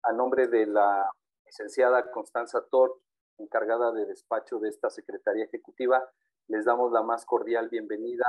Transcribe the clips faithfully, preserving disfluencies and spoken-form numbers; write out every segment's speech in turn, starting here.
a nombre de la licenciada Constanza Tort, encargada de despacho de esta Secretaría Ejecutiva, les damos la más cordial bienvenida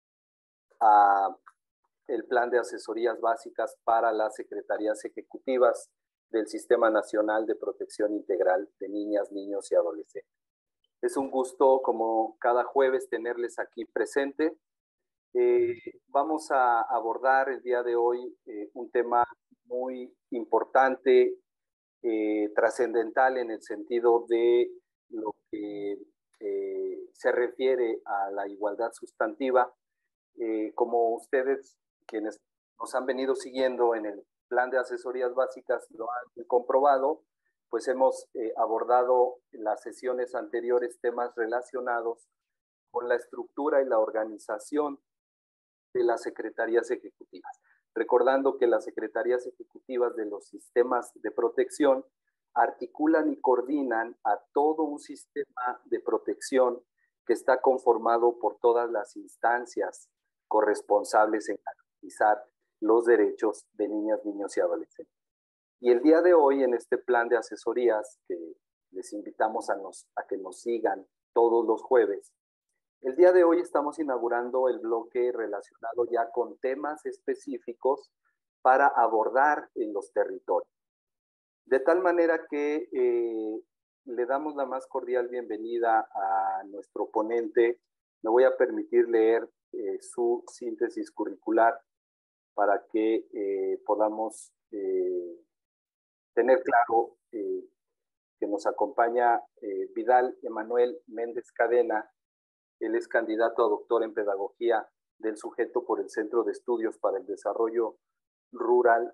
a el Plan de Asesorías Básicas para las Secretarías Ejecutivas del Sistema Nacional de Protección Integral de Niñas, Niños y Adolescentes. Es un gusto, como cada jueves, tenerles aquí presente. Eh, vamos a abordar el día de hoy eh, un tema muy importante, eh, trascendental en el sentido de lo que eh, se refiere a la igualdad sustantiva. Eh, como ustedes, quienes nos han venido siguiendo en el plan de asesorías básicas, lo han comprobado, pues hemos eh, abordado en las sesiones anteriores temas relacionados con la estructura y la organización de las secretarías ejecutivas. Recordando que las secretarías ejecutivas de los sistemas de protección articulan y coordinan a todo un sistema de protección que está conformado por todas las instancias corresponsables en garantizar los derechos de niñas, niños y adolescentes. Y el día de hoy, en este plan de asesorías, que les invitamos a, nos, a que nos sigan todos los jueves, el día de hoy estamos inaugurando el bloque relacionado ya con temas específicos para abordar en los territorios. De tal manera que eh, le damos la más cordial bienvenida a nuestro ponente. Me voy a permitir leer eh, su síntesis curricular para que eh, podamos eh, tener claro eh, que nos acompaña eh, Vidal Emanuel Méndez Cadena. Él es candidato a doctor en pedagogía del sujeto por el Centro de Estudios para el Desarrollo Rural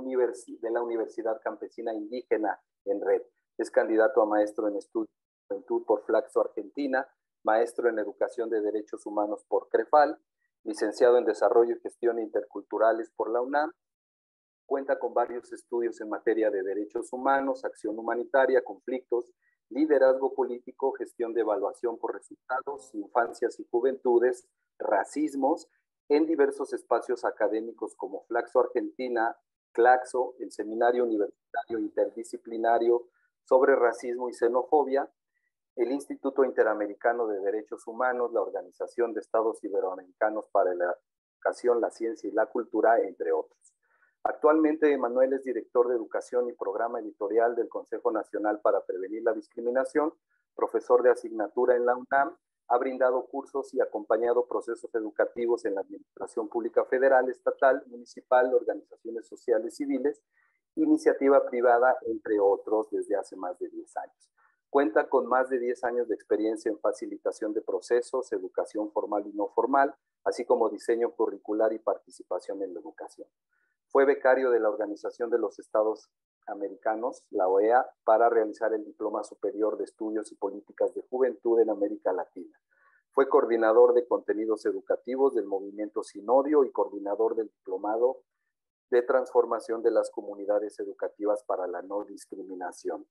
de la Universidad Campesina Indígena en Red. Es candidato a maestro en estudios de juventud por Flaxo Argentina, maestro en educación de derechos humanos por CREFAL, licenciado en desarrollo y gestión interculturales por la UNAM. Cuenta con varios estudios en materia de derechos humanos, acción humanitaria, conflictos, liderazgo político, gestión de evaluación por resultados, infancias y juventudes, racismos, en diversos espacios académicos como Flaxo Argentina, Claxo, el Seminario Universitario Interdisciplinario sobre Racismo y Xenofobia, el Instituto Interamericano de Derechos Humanos, la Organización de Estados Iberoamericanos para la Educación, la Ciencia y la Cultura, entre otros. Actualmente, Emanuel es director de Educación y Programa Editorial del Consejo Nacional para Prevenir la Discriminación, profesor de asignatura en la UNAM, ha brindado cursos y acompañado procesos educativos en la Administración Pública Federal, Estatal, Municipal, organizaciones sociales civiles, iniciativa privada, entre otros, desde hace más de diez años. Cuenta con más de diez años de experiencia en facilitación de procesos, educación formal y no formal, así como diseño curricular y participación en la educación. Fue becario de la Organización de los Estados Americanos, la O E A, para realizar el Diploma Superior de Estudios y Políticas de Juventud en América Latina. Fue coordinador de contenidos educativos del Movimiento Sin Odio y coordinador del Diplomado de Transformación de las Comunidades Educativas para la No Discriminación.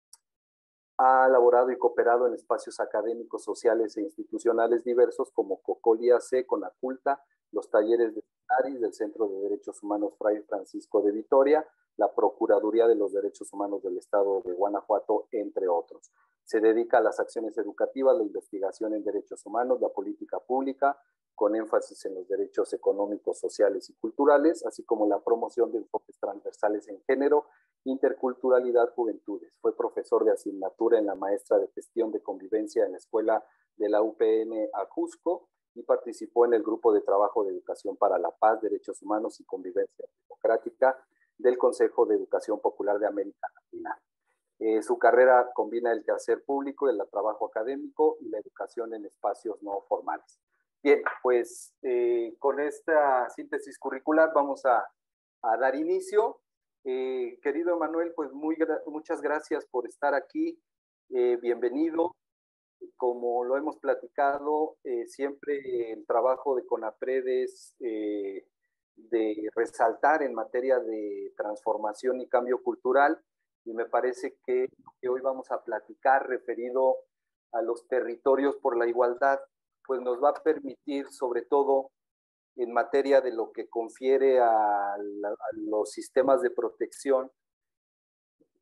Ha elaborado y cooperado en espacios académicos, sociales e institucionales diversos como COCOLI A C, CONACULTA, los talleres de Aris, del Centro de Derechos Humanos Fray Francisco de Vitoria, la Procuraduría de los Derechos Humanos del Estado de Guanajuato, entre otros. Se dedica a las acciones educativas, la investigación en derechos humanos, la política pública, con énfasis en los derechos económicos, sociales y culturales, así como la promoción de enfoques transversales en género, interculturalidad, juventudes. Fue profesor de asignatura en la maestra de gestión de convivencia en la escuela de la U P N Ajusco y participó en el grupo de trabajo de educación para la paz, derechos humanos y convivencia democrática del Consejo de Educación Popular de América Latina. Eh, su carrera combina el quehacer público, el trabajo académico y la educación en espacios no formales. Bien, pues eh, con esta síntesis curricular vamos a, a dar inicio. Eh, querido Emanuel, pues muy, muchas gracias por estar aquí. Eh, bienvenido. Como lo hemos platicado, eh, siempre el trabajo de CONAPRED es eh, de resaltar en materia de transformación y cambio cultural, y me parece que, que hoy vamos a platicar referido a los territorios por la igualdad, pues nos va a permitir, sobre todo en materia de lo que confiere a, la, a los sistemas de protección,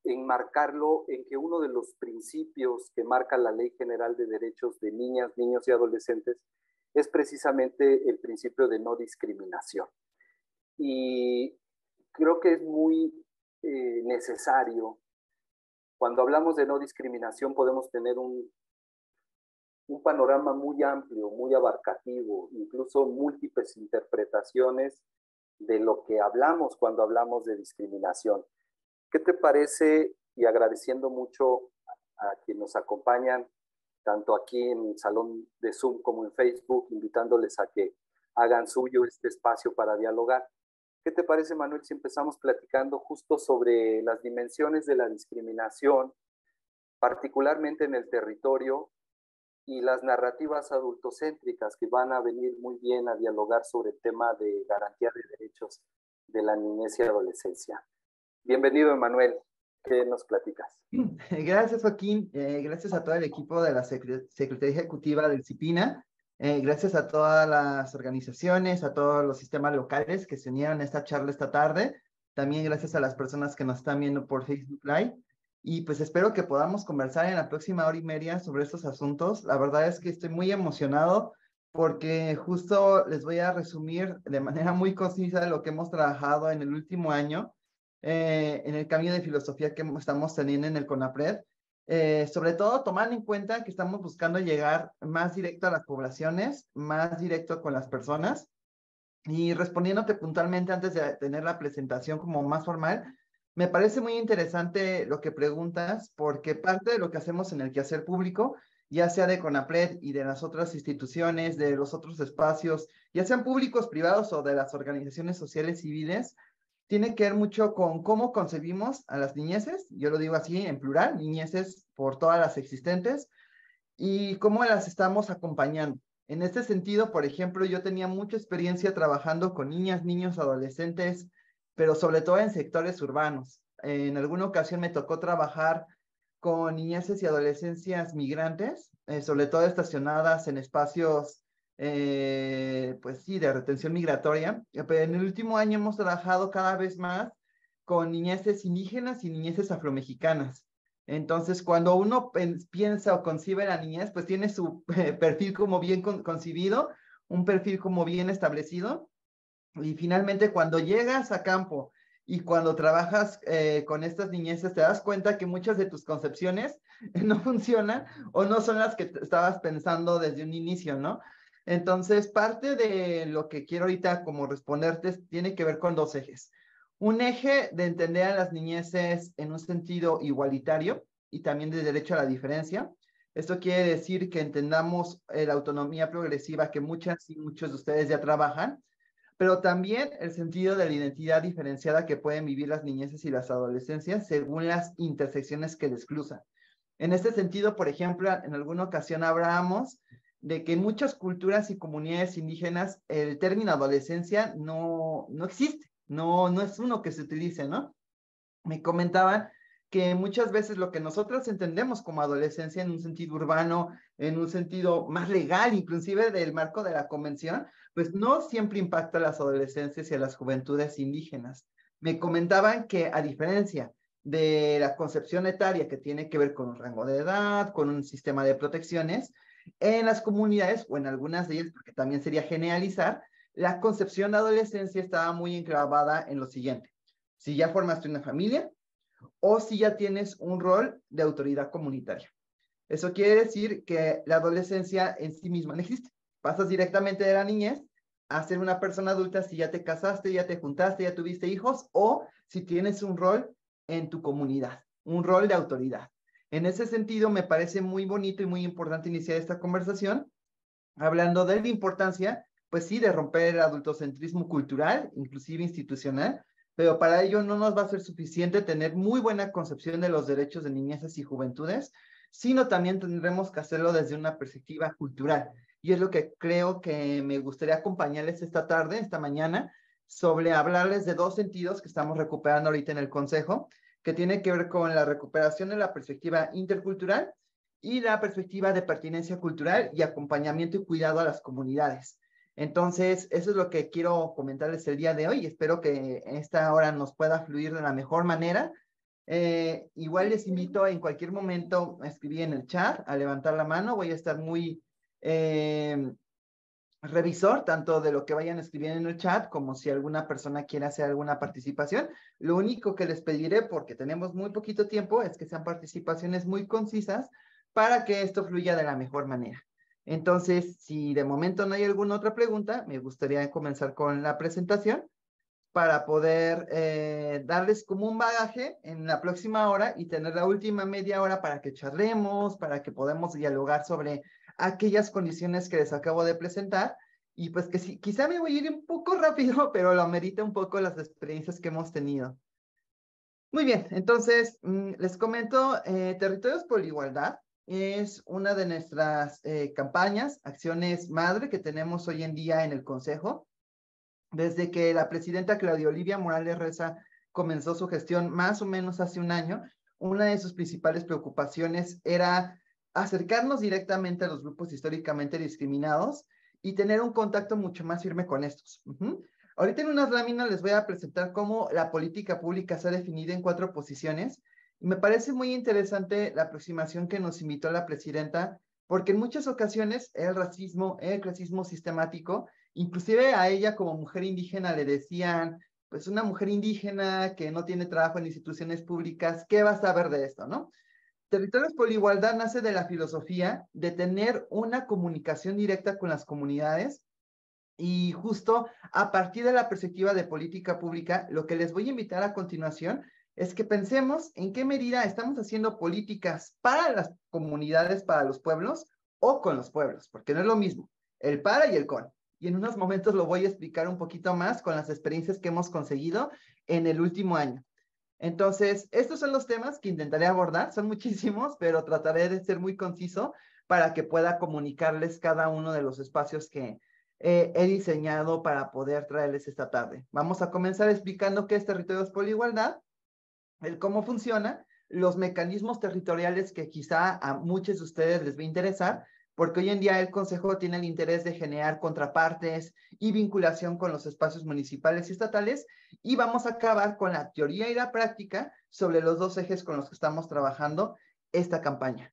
enmarcarlo en que uno de los principios que marca la Ley General de Derechos de Niñas, Niños y Adolescentes es precisamente el principio de no discriminación. Y creo que es muy eh, necesario. Cuando hablamos de no discriminación podemos tener un, un panorama muy amplio, muy abarcativo, incluso múltiples interpretaciones de lo que hablamos cuando hablamos de discriminación. ¿Qué te parece? Y agradeciendo mucho a, a quienes nos acompañan, tanto aquí en el salón de Zoom como en Facebook, invitándoles a que hagan suyo este espacio para dialogar. ¿Qué te parece, Manuel, si empezamos platicando justo sobre las dimensiones de la discriminación, particularmente en el territorio, y las narrativas adultocéntricas que van a venir muy bien a dialogar sobre el tema de garantía de derechos de la niñez y adolescencia? Bienvenido, Emanuel. ¿Qué nos platicas? Gracias, Joaquín. Eh, gracias a todo el equipo de la Secre- Secretaría Ejecutiva del CIPINA. Eh, gracias a todas las organizaciones, a todos los sistemas locales que se unieron a esta charla esta tarde. También gracias a las personas que nos están viendo por Facebook Live. Y pues espero que podamos conversar en la próxima hora y media sobre estos asuntos. La verdad es que estoy muy emocionado porque justo les voy a resumir de manera muy concisa lo que hemos trabajado en el último año. Eh, en el cambio de filosofía que estamos teniendo en el CONAPRED, eh, sobre todo tomando en cuenta que estamos buscando llegar más directo a las poblaciones, más directo con las personas, y respondiéndote puntualmente antes de tener la presentación como más formal, me parece muy interesante lo que preguntas, porque parte de lo que hacemos en el quehacer público, ya sea de CONAPRED y de las otras instituciones, de los otros espacios, ya sean públicos, privados o de las organizaciones sociales civiles, tiene que ver mucho con cómo concebimos a las niñeces, yo lo digo así en plural, niñeces por todas las existentes, y cómo las estamos acompañando. En este sentido, por ejemplo, yo tenía mucha experiencia trabajando con niñas, niños, adolescentes, pero sobre todo en sectores urbanos. En alguna ocasión me tocó trabajar con niñeces y adolescencias migrantes, eh, sobre todo estacionadas en espacios eh, pues sí, de retención migratoria. Pero en el último año hemos trabajado cada vez más con niñeces indígenas y niñeces afromexicanas. Entonces, cuando uno piensa o concibe la niñez, pues tiene su eh, perfil como bien con, concibido, un perfil como bien establecido. Y finalmente, cuando llegas a campo y cuando trabajas eh, con estas niñeces, te das cuenta que muchas de tus concepciones no funcionan o no son las que estabas pensando desde un inicio, ¿no? Entonces, parte de lo que quiero ahorita como responderte tiene que ver con dos ejes. Un eje de entender a las niñeces en un sentido igualitario y también de derecho a la diferencia. Esto quiere decir que entendamos eh, la autonomía progresiva que muchas y muchos de ustedes ya trabajan, pero también el sentido de la identidad diferenciada que pueden vivir las niñeces y las adolescencias según las intersecciones que les cruzan. En este sentido, por ejemplo, en alguna ocasión hablábamos de que en muchas culturas y comunidades indígenas el término adolescencia no, no existe, no, no es uno que se utilice, ¿no? Me comentaban que muchas veces lo que nosotros entendemos como adolescencia en un sentido urbano, en un sentido más legal, inclusive del marco de la convención, pues no siempre impacta a las adolescencias y a las juventudes indígenas. Me comentaban que a diferencia de la concepción etaria que tiene que ver con un rango de edad, con un sistema de protecciones, en las comunidades o en algunas de ellas, porque también sería generalizar, la concepción de adolescencia estaba muy enclavada en lo siguiente. Si ya formaste una familia o si ya tienes un rol de autoridad comunitaria. Eso quiere decir que la adolescencia en sí misma no existe. Pasas directamente de la niñez a ser una persona adulta si ya te casaste, ya te juntaste, ya tuviste hijos o si tienes un rol en tu comunidad, un rol de autoridad. En ese sentido, me parece muy bonito y muy importante iniciar esta conversación hablando de la importancia, pues sí, de romper el adultocentrismo cultural, inclusive institucional, pero para ello no nos va a ser suficiente tener muy buena concepción de los derechos de niñezas y juventudes, sino también tendremos que hacerlo desde una perspectiva cultural. Y es lo que creo que me gustaría acompañarles esta tarde, esta mañana, sobre hablarles de dos sentidos que estamos recuperando ahorita en el Consejo, que tiene que ver con la recuperación de la perspectiva intercultural y la perspectiva de pertinencia cultural y acompañamiento y cuidado a las comunidades. Entonces, eso es lo que quiero comentarles el día de hoy. Espero que esta hora nos pueda fluir de la mejor manera Eh, igual les invito en cualquier momento a escribir en el chat, a levantar la mano. Voy a estar muy eh, revisor tanto de lo que vayan escribiendo en el chat como si alguna persona quiera hacer alguna participación. Lo único que les pediré, porque tenemos muy poquito tiempo, es que sean participaciones muy concisas para que esto fluya de la mejor manera. Entonces, si de momento no hay alguna otra pregunta, me gustaría comenzar con la presentación para poder eh, darles como un bagaje en la próxima hora y tener la última media hora para que charlemos, para que podamos dialogar sobre aquellas condiciones que les acabo de presentar. Y pues que sí, quizá me voy a ir un poco rápido, pero lo amerita un poco las experiencias que hemos tenido. Muy bien, entonces mmm, les comento, eh, Territorios por la Igualdad es una de nuestras eh, campañas, acciones madre que tenemos hoy en día en el Consejo. Desde que la presidenta Claudia Olivia Morales Reza comenzó su gestión más o menos hace un año, una de sus principales preocupaciones era acercarnos directamente a los grupos históricamente discriminados y tener un contacto mucho más firme con estos. Uh-huh. Ahorita en unas láminas les voy a presentar cómo la política pública se ha definido en cuatro posiciones. Y me parece muy interesante la aproximación que nos invitó la presidenta, porque en muchas ocasiones el racismo, el clasismo sistemático, inclusive a ella como mujer indígena le decían, pues una mujer indígena que no tiene trabajo en instituciones públicas, ¿qué va a saber de esto, no? Territorios por la Igualdad nace de la filosofía de tener una comunicación directa con las comunidades y justo a partir de la perspectiva de política pública, lo que les voy a invitar a continuación es que pensemos en qué medida estamos haciendo políticas para las comunidades, para los pueblos o con los pueblos, porque no es lo mismo el para y el con. Y en unos momentos lo voy a explicar un poquito más con las experiencias que hemos conseguido en el último año. Entonces, estos son los temas que intentaré abordar, son muchísimos, pero trataré de ser muy conciso para que pueda comunicarles cada uno de los espacios que eh, he diseñado para poder traerles esta tarde. Vamos a comenzar explicando qué es Territorios por la Igualdad, el cómo funciona, los mecanismos territoriales que quizá a muchos de ustedes les va a interesar, porque hoy en día el Consejo tiene el interés de generar contrapartes y vinculación con los espacios municipales y estatales, y vamos a acabar con la teoría y la práctica sobre los dos ejes con los que estamos trabajando esta campaña.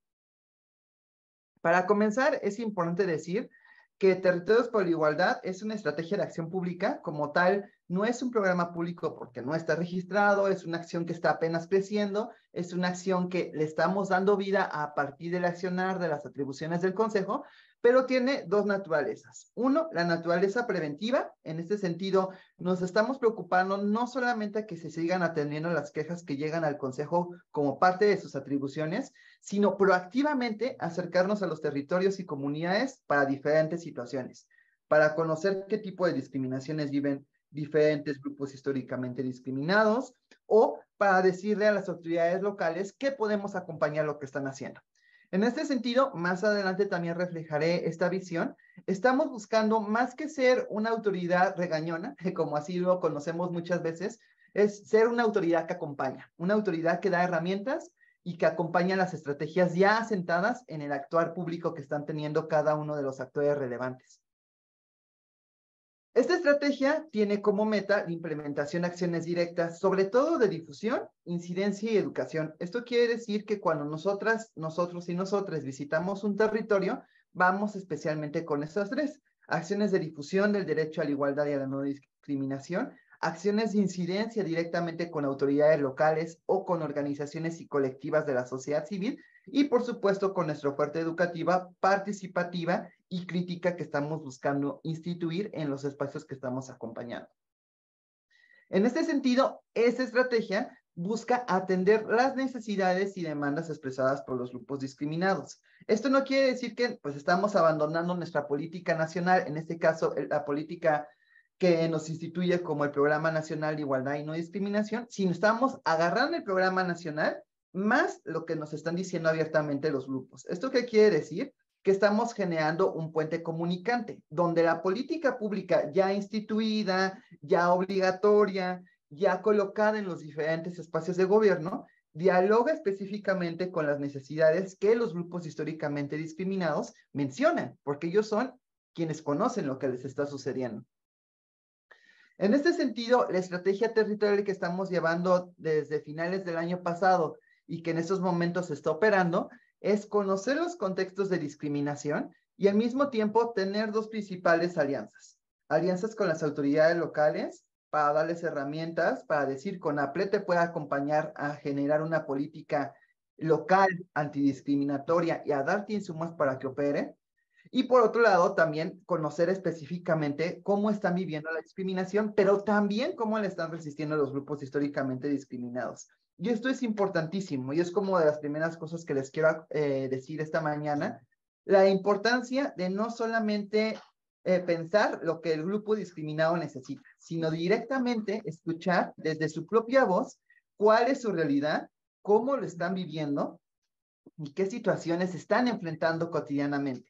Para comenzar, es importante decir que Territorios por la Igualdad es una estrategia de acción pública, como tal, no es un programa público porque no está registrado, es una acción que está apenas creciendo, es una acción que le estamos dando vida a partir del accionar de las atribuciones del Consejo, pero tiene dos naturalezas. Uno, la naturaleza preventiva. En este sentido, nos estamos preocupando no solamente a que se sigan atendiendo las quejas que llegan al Consejo como parte de sus atribuciones, sino proactivamente acercarnos a los territorios y comunidades para diferentes situaciones, para conocer qué tipo de discriminaciones viven diferentes grupos históricamente discriminados, o para decirle a las autoridades locales que podemos acompañar lo que están haciendo. En este sentido, más adelante también reflejaré esta visión. Estamos buscando, más que ser una autoridad regañona, como así lo conocemos muchas veces, es ser una autoridad que acompaña, una autoridad que da herramientas y que acompaña las estrategias ya asentadas en el actuar público que están teniendo cada uno de los actores relevantes. Esta estrategia tiene como meta la implementación de acciones directas, sobre todo de difusión, incidencia y educación. Esto quiere decir que cuando nosotras, nosotros y nosotras visitamos un territorio, vamos especialmente con estas tres: acciones de difusión del derecho a la igualdad y a la no discriminación, acciones de incidencia directamente con autoridades locales o con organizaciones y colectivas de la sociedad civil, y por supuesto con nuestra oferta educativa participativa y crítica que estamos buscando instituir en los espacios que estamos acompañando. En este sentido, esta estrategia busca atender las necesidades y demandas expresadas por los grupos discriminados. Esto no quiere decir que pues, estamos abandonando nuestra política nacional, en este caso la política que nos instituye como el Programa Nacional de Igualdad y No Discriminación, sino estamos agarrando el Programa Nacional más lo que nos están diciendo abiertamente los grupos. ¿Esto qué quiere decir? Que estamos generando un puente comunicante, donde la política pública ya instituida, ya obligatoria, ya colocada en los diferentes espacios de gobierno, dialoga específicamente con las necesidades que los grupos históricamente discriminados mencionan, porque ellos son quienes conocen lo que les está sucediendo. En este sentido, la estrategia territorial que estamos llevando desde finales del año pasado y que en estos momentos se está operando es conocer los contextos de discriminación y al mismo tiempo tener dos principales alianzas. Alianzas con las autoridades locales para darles herramientas, para decir CONAPRED te puede acompañar a generar una política local antidiscriminatoria y a darte insumos para que opere. Y por otro lado, también conocer específicamente cómo están viviendo la discriminación, pero también cómo le están resistiendo los grupos históricamente discriminados. Y esto es importantísimo y es como de las primeras cosas que les quiero eh, decir esta mañana, la importancia de no solamente eh, pensar lo que el grupo discriminado necesita, sino directamente escuchar desde su propia voz cuál es su realidad, cómo lo están viviendo y qué situaciones están enfrentando cotidianamente.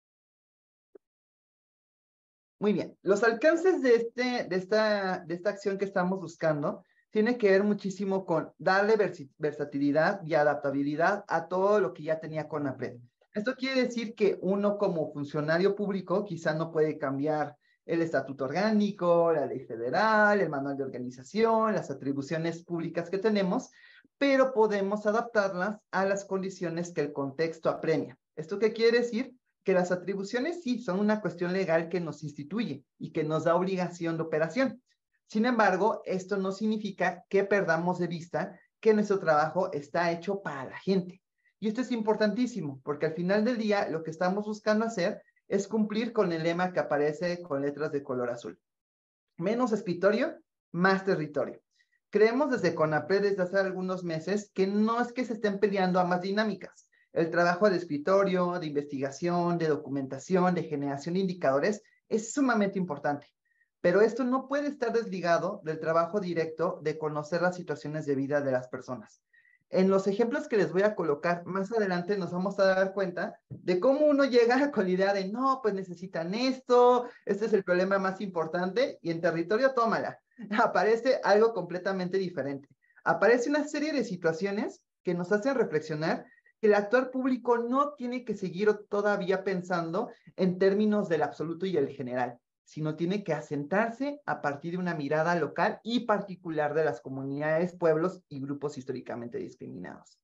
Muy bien, los alcances de, este, de, esta, de esta acción que estamos buscando tiene que ver muchísimo con darle versatilidad y adaptabilidad a todo lo que ya tenía CONAPRED. Esto quiere decir que uno como funcionario público quizá no puede cambiar el estatuto orgánico, la ley federal, el manual de organización, las atribuciones públicas que tenemos, pero podemos adaptarlas a las condiciones que el contexto apremia. ¿Esto qué quiere decir? Que las atribuciones sí son una cuestión legal que nos instituye y que nos da obligación de operación. Sin embargo, esto no significa que perdamos de vista que nuestro trabajo está hecho para la gente. Y esto es importantísimo, porque al final del día lo que estamos buscando hacer es cumplir con el lema que aparece con letras de color azul. Menos escritorio, más territorio. Creemos desde CONAPRED desde hace algunos meses que no es que se estén peleando a más dinámicas. El trabajo de escritorio, de investigación, de documentación, de generación de indicadores es sumamente importante. Pero esto no puede estar desligado del trabajo directo de conocer las situaciones de vida de las personas. En los ejemplos que les voy a colocar más adelante nos vamos a dar cuenta de cómo uno llega con la idea de no, pues necesitan esto, este es el problema más importante y en territorio tómala. Aparece algo completamente diferente. Aparece una serie de situaciones que nos hacen reflexionar que el actor público no tiene que seguir todavía pensando en términos del absoluto y el general, sino tiene que asentarse a partir de una mirada local y particular de las comunidades, pueblos y grupos históricamente discriminados.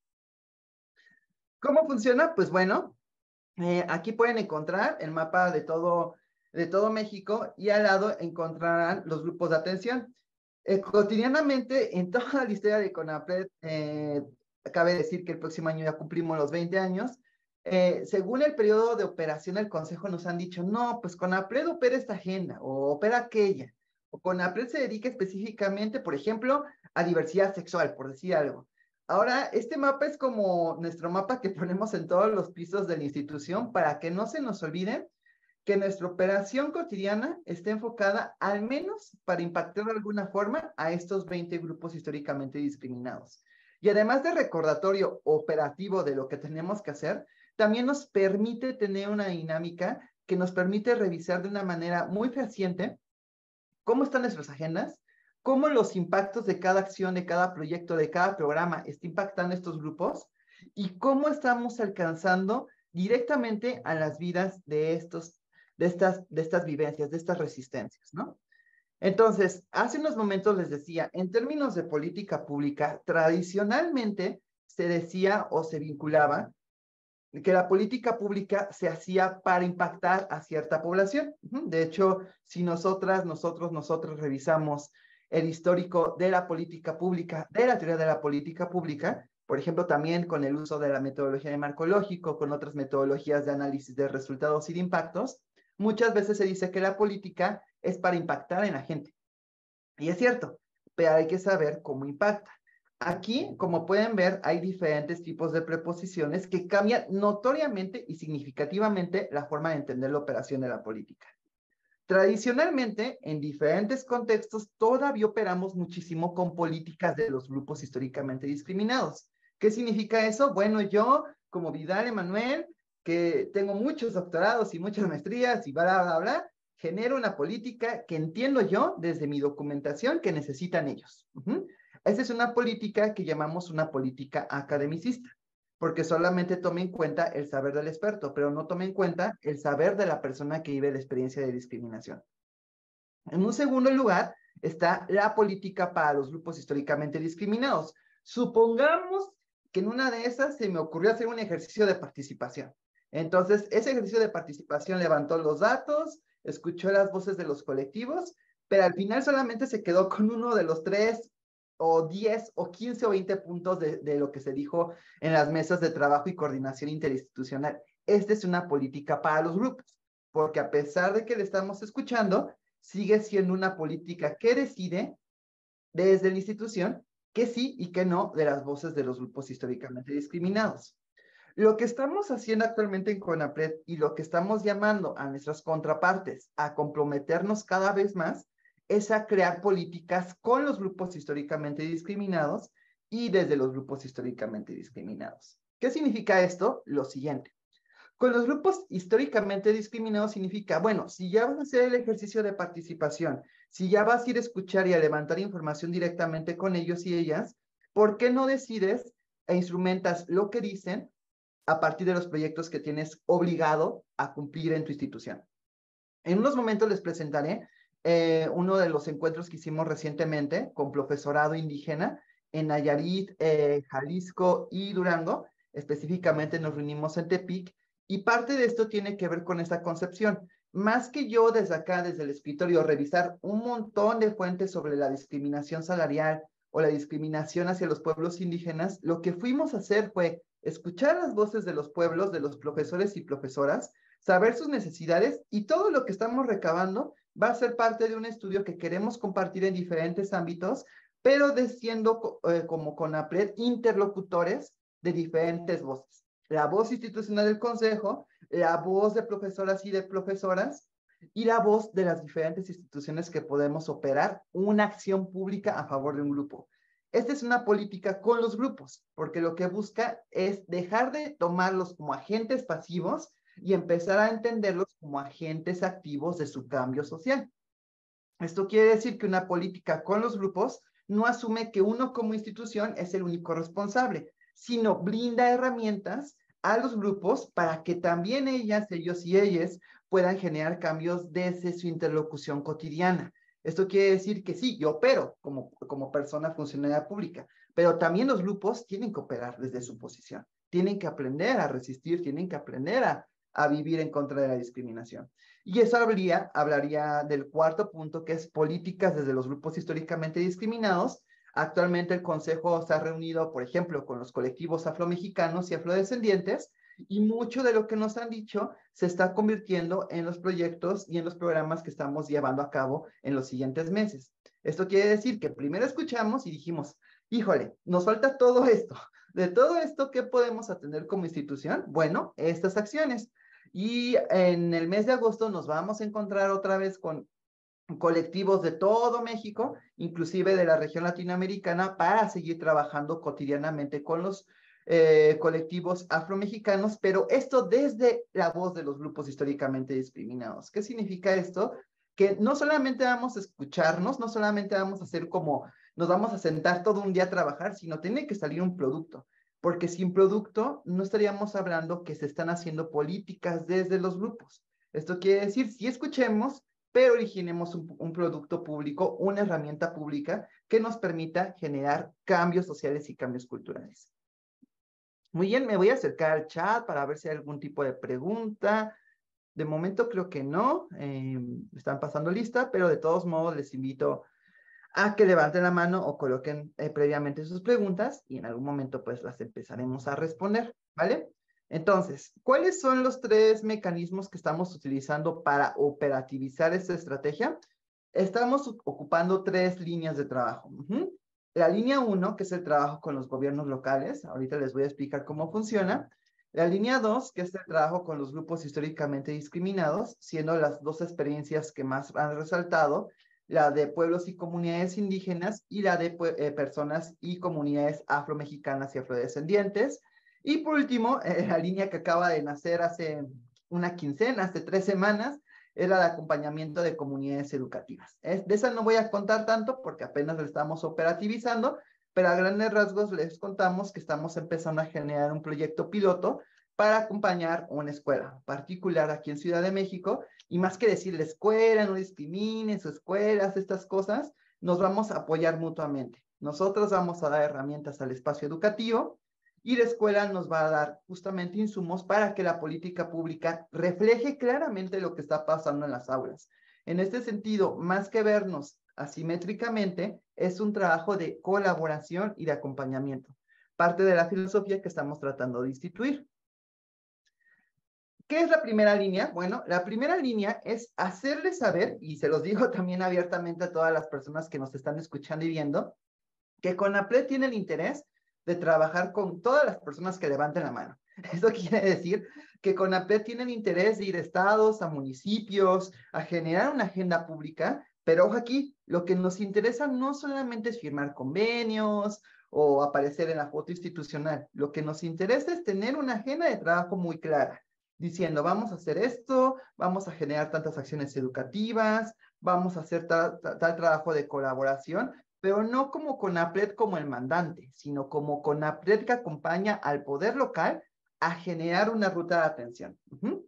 ¿Cómo funciona? Pues bueno, eh, aquí pueden encontrar el mapa de todo, de todo México y al lado encontrarán los grupos de atención. Eh, cotidianamente, en toda la historia de CONAPRED, eh, cabe decir que el próximo año ya cumplimos los veinte años, eh, según el periodo de operación del Consejo nos han dicho, no, pues CONAPRED opera esta agenda o opera aquella, o CONAPRED se dedica específicamente, por ejemplo, a diversidad sexual, por decir algo. Ahora, este mapa es como nuestro mapa que ponemos en todos los pisos de la institución para que no se nos olvide que nuestra operación cotidiana esté enfocada al menos para impactar de alguna forma a estos veinte grupos históricamente discriminados. Y además de recordatorio operativo de lo que tenemos que hacer, también nos permite tener una dinámica que nos permite revisar de una manera muy fehaciente cómo están nuestras agendas, cómo los impactos de cada acción, de cada proyecto, de cada programa está impactando estos grupos y cómo estamos alcanzando directamente a las vidas de, estos, de, estas, de estas vivencias, de estas resistencias, ¿no? Entonces, hace unos momentos les decía, en términos de política pública, tradicionalmente se decía o se vinculaba que la política pública se hacía para impactar a cierta población. De hecho, si nosotras, nosotros, nosotros revisamos el histórico de la política pública, de la teoría de la política pública, por ejemplo, también con el uso de la metodología de marco lógico, con otras metodologías de análisis de resultados y de impactos, muchas veces se dice que la política es para impactar en la gente. Y es cierto, pero hay que saber cómo impacta. Aquí, como pueden ver, hay diferentes tipos de preposiciones que cambian notoriamente y significativamente la forma de entender la operación de la política. Tradicionalmente, en diferentes contextos, todavía operamos muchísimo con políticas de los grupos históricamente discriminados. ¿Qué significa eso? Bueno, yo, como Vidal Emanuel, que tengo muchos doctorados y muchas maestrías y bla, bla, bla, genero una política que entiendo yo desde mi documentación que necesitan ellos. Uh-huh. Esa es una política que llamamos una política academicista, porque solamente toma en cuenta el saber del experto, pero no toma en cuenta el saber de la persona que vive la experiencia de discriminación. En un segundo lugar, está la política para los grupos históricamente discriminados. Supongamos que en una de esas se me ocurrió hacer un ejercicio de participación. Entonces, ese ejercicio de participación levantó los datos, escuchó las voces de los colectivos, pero al final solamente se quedó con uno de los tres o diez o quince o veinte puntos de, de lo que se dijo en las mesas de trabajo y coordinación interinstitucional. Esta es una política para los grupos, porque a pesar de que le estamos escuchando, sigue siendo una política que decide desde la institución que sí y que no de las voces de los grupos históricamente discriminados. Lo que estamos haciendo actualmente en CONAPRED y lo que estamos llamando a nuestras contrapartes a comprometernos cada vez más es a crear políticas con los grupos históricamente discriminados y desde los grupos históricamente discriminados. ¿Qué significa esto? Lo siguiente. Con los grupos históricamente discriminados significa, bueno, si ya vas a hacer el ejercicio de participación, si ya vas a ir a escuchar y a levantar información directamente con ellos y ellas, ¿por qué no decides e instrumentas lo que dicen a partir de los proyectos que tienes obligado a cumplir en tu institución? En unos momentos les presentaré eh, uno de los encuentros que hicimos recientemente con profesorado indígena en Nayarit, eh, Jalisco y Durango. Específicamente nos reunimos en Tepic y parte de esto tiene que ver con esta concepción. Más que yo desde acá, desde el escritorio, revisar un montón de fuentes sobre la discriminación salarial o la discriminación hacia los pueblos indígenas, lo que fuimos a hacer fue escuchar las voces de los pueblos, de los profesores y profesoras, saber sus necesidades y todo lo que estamos recabando va a ser parte de un estudio que queremos compartir en diferentes ámbitos, pero de siendo eh, como CONAPRED interlocutores de diferentes voces. La voz institucional del Consejo, la voz de profesoras y de profesoras y la voz de las diferentes instituciones que podemos operar una acción pública a favor de un grupo. Esta es una política con los grupos, porque lo que busca es dejar de tomarlos como agentes pasivos y empezar a entenderlos como agentes activos de su cambio social. Esto quiere decir que una política con los grupos no asume que uno como institución es el único responsable, sino brinda herramientas a los grupos para que también ellas, ellos y ellas puedan generar cambios desde su interlocución cotidiana. Esto quiere decir que sí, yo opero como, como persona funcionaria pública, pero también los grupos tienen que operar desde su posición, tienen que aprender a resistir, tienen que aprender a, a vivir en contra de la discriminación. Y eso habría, hablaría del cuarto punto, que es políticas desde los grupos históricamente discriminados. Actualmente el Consejo se ha reunido, por ejemplo, con los colectivos afromexicanos y afrodescendientes, y mucho de lo que nos han dicho se está convirtiendo en los proyectos y en los programas que estamos llevando a cabo en los siguientes meses. Esto quiere decir que primero escuchamos y dijimos, híjole, nos falta todo esto. De todo esto, ¿qué podemos atender como institución? Bueno, estas acciones. Y en el mes de agosto nos vamos a encontrar otra vez con colectivos de todo México, inclusive de la región latinoamericana, para seguir trabajando cotidianamente con los eh, colectivos afromexicanos, pero esto desde la voz de los grupos históricamente discriminados. ¿Qué significa esto? Que no solamente vamos a escucharnos, no solamente vamos a hacer como, nos vamos a sentar todo un día a trabajar, sino tiene que salir un producto, porque sin producto no estaríamos hablando que se están haciendo políticas desde los grupos. Esto quiere decir, si escuchemos, pero originemos un, un producto público, una herramienta pública que nos permita generar cambios sociales y cambios culturales. Muy bien, me voy a acercar al chat para ver si hay algún tipo de pregunta. De momento creo que no, eh, están pasando lista, pero de todos modos les invito a que levanten la mano o coloquen eh, previamente sus preguntas y en algún momento pues las empezaremos a responder, ¿vale? Entonces, ¿cuáles son los tres mecanismos que estamos utilizando para operativizar esta estrategia? Estamos ocupando tres líneas de trabajo. Uh-huh. La línea uno, que es el trabajo con los gobiernos locales, ahorita les voy a explicar cómo funciona. La línea dos, que es el trabajo con los grupos históricamente discriminados, siendo las dos experiencias que más han resaltado, la de pueblos y comunidades indígenas y la de eh, personas y comunidades afromexicanas y afrodescendientes. Y por último, eh, la línea que acaba de nacer hace una quincena, hace tres semanas, es la de acompañamiento de comunidades educativas. Es, de esa no voy a contar tanto porque apenas la estamos operativizando, pero a grandes rasgos les contamos que estamos empezando a generar un proyecto piloto para acompañar una escuela particular aquí en Ciudad de México, y más que decir la escuela, no discriminen, su escuela, estas cosas, nos vamos a apoyar mutuamente. Nosotros vamos a dar herramientas al espacio educativo y la escuela nos va a dar justamente insumos para que la política pública refleje claramente lo que está pasando en las aulas. En este sentido, más que vernos asimétricamente, es un trabajo de colaboración y de acompañamiento, parte de la filosofía que estamos tratando de instituir. ¿Qué es la primera línea? Bueno, la primera línea es hacerles saber, y se los digo también abiertamente a todas las personas que nos están escuchando y viendo, que CONAPRED tiene el interés de trabajar con todas las personas que levanten la mano. Eso quiere decir que CONAPRED tiene el interés de ir a estados, a municipios, a generar una agenda pública, pero ojo aquí, lo que nos interesa no solamente es firmar convenios o aparecer en la foto institucional, lo que nos interesa es tener una agenda de trabajo muy clara, diciendo, vamos a hacer esto, vamos a generar tantas acciones educativas, vamos a hacer tal, tal, tal trabajo de colaboración, pero no como CONAPRED como el mandante, sino como CONAPRED que acompaña al poder local a generar una ruta de atención. Uh-huh.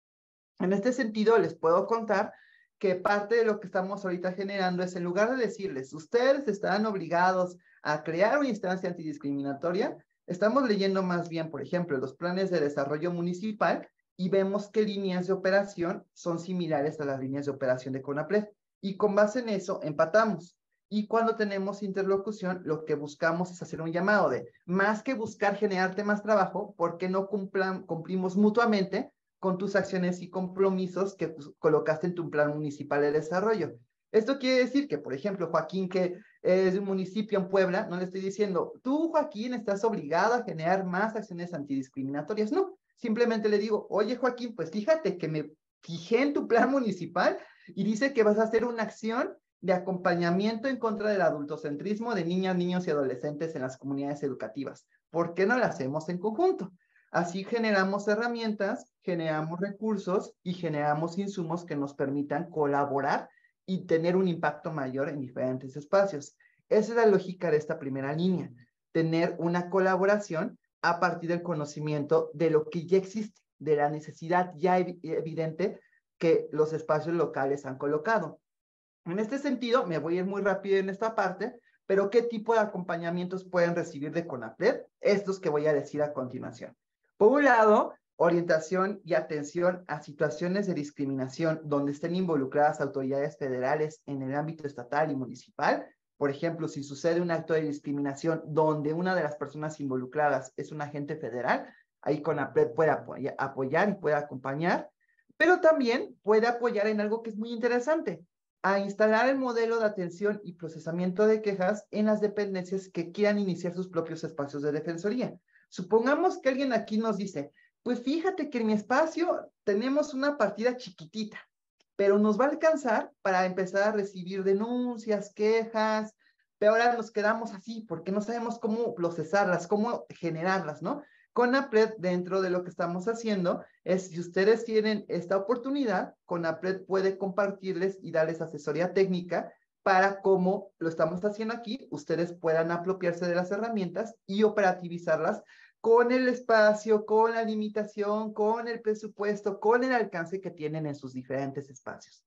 En este sentido, les puedo contar que parte de lo que estamos ahorita generando es, en lugar de decirles, ustedes estarán obligados a crear una instancia antidiscriminatoria, estamos leyendo más bien, por ejemplo, los planes de desarrollo municipal y vemos que líneas de operación son similares a las líneas de operación de CONAPRED. Y con base en eso, empatamos. Y cuando tenemos interlocución, lo que buscamos es hacer un llamado de, más que buscar generarte más trabajo, ¿por qué no cumplan, cumplimos mutuamente con tus acciones y compromisos que pues, colocaste en tu plan municipal de desarrollo? Esto quiere decir que, por ejemplo, Joaquín, que es de un municipio en Puebla, no le estoy diciendo, tú, Joaquín, estás obligado a generar más acciones antidiscriminatorias. No, simplemente le digo, oye, Joaquín, pues fíjate que me fijé en tu plan municipal y dice que vas a hacer una acción de acompañamiento en contra del adultocentrismo de niñas, niños y adolescentes en las comunidades educativas. ¿Por qué no lo hacemos en conjunto? Así generamos herramientas, generamos recursos y generamos insumos que nos permitan colaborar y tener un impacto mayor en diferentes espacios. Esa es la lógica de esta primera línea, tener una colaboración a partir del conocimiento de lo que ya existe, de la necesidad ya ev- evidente que los espacios locales han colocado. En este sentido, me voy a ir muy rápido en esta parte, pero ¿qué tipo de acompañamientos pueden recibir de CONAPRED? Estos que voy a decir a continuación. Por un lado, orientación y atención a situaciones de discriminación donde estén involucradas autoridades federales en el ámbito estatal y municipal. Por ejemplo, si sucede un acto de discriminación donde una de las personas involucradas es un agente federal, ahí CONAPRED puede apoyar, apoyar y puede acompañar, pero también puede apoyar en algo que es muy interesante, a instalar el modelo de atención y procesamiento de quejas en las dependencias que quieran iniciar sus propios espacios de defensoría. Supongamos que alguien aquí nos dice, pues fíjate que en mi espacio tenemos una partida chiquitita, pero nos va a alcanzar para empezar a recibir denuncias, quejas, pero ahora nos quedamos así porque no sabemos cómo procesarlas, cómo generarlas, ¿no? CONAPRED, dentro de lo que estamos haciendo, es si ustedes tienen esta oportunidad, CONAPRED puede compartirles y darles asesoría técnica para cómo lo estamos haciendo aquí, ustedes puedan apropiarse de las herramientas y operativizarlas con el espacio, con la limitación, con el presupuesto, con el alcance que tienen en sus diferentes espacios.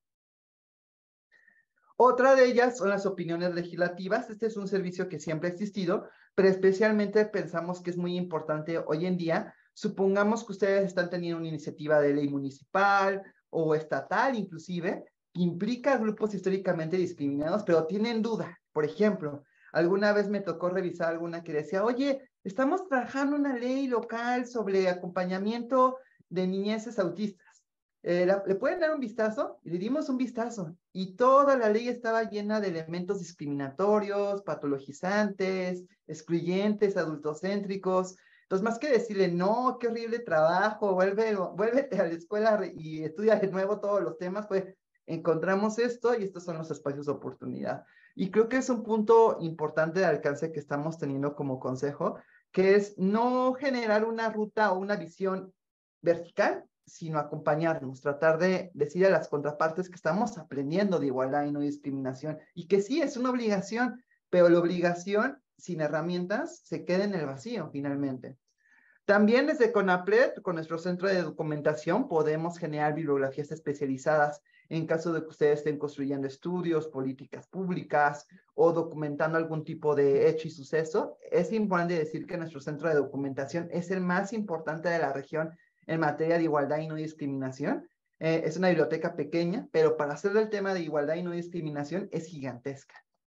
Otra de ellas son las opiniones legislativas. Este es un servicio que siempre ha existido, pero especialmente pensamos que es muy importante hoy en día. Supongamos que ustedes están teniendo una iniciativa de ley municipal o estatal inclusive, que implica grupos históricamente discriminados, pero tienen duda. Por ejemplo, alguna vez me tocó revisar alguna que decía, oye, estamos trabajando una ley local sobre acompañamiento de niñeces autistas. Eh, la, ¿Le pueden dar un vistazo? Y le dimos un vistazo. Y toda la ley estaba llena de elementos discriminatorios, patologizantes, excluyentes, adultocéntricos. Entonces, más que decirle, no, qué horrible trabajo, vuelve, vuélvete a la escuela y estudia de nuevo todos los temas, pues encontramos esto y estos son los espacios de oportunidad. Y creo que es un punto importante de alcance que estamos teniendo como consejo, que es no generar una ruta o una visión vertical, sino acompañarnos, tratar de decir a las contrapartes que estamos aprendiendo de igualdad y no discriminación, y que sí, es una obligación, pero la obligación sin herramientas se queda en el vacío finalmente. También desde CONAPRED, con nuestro centro de documentación, podemos generar bibliografías especializadas en caso de que ustedes estén construyendo estudios, políticas públicas o documentando algún tipo de hecho y suceso. Es importante decir que nuestro centro de documentación es el más importante de la región en materia de igualdad y no discriminación. Eh, es una biblioteca pequeña, pero para hacer el tema de igualdad y no discriminación es gigantesca.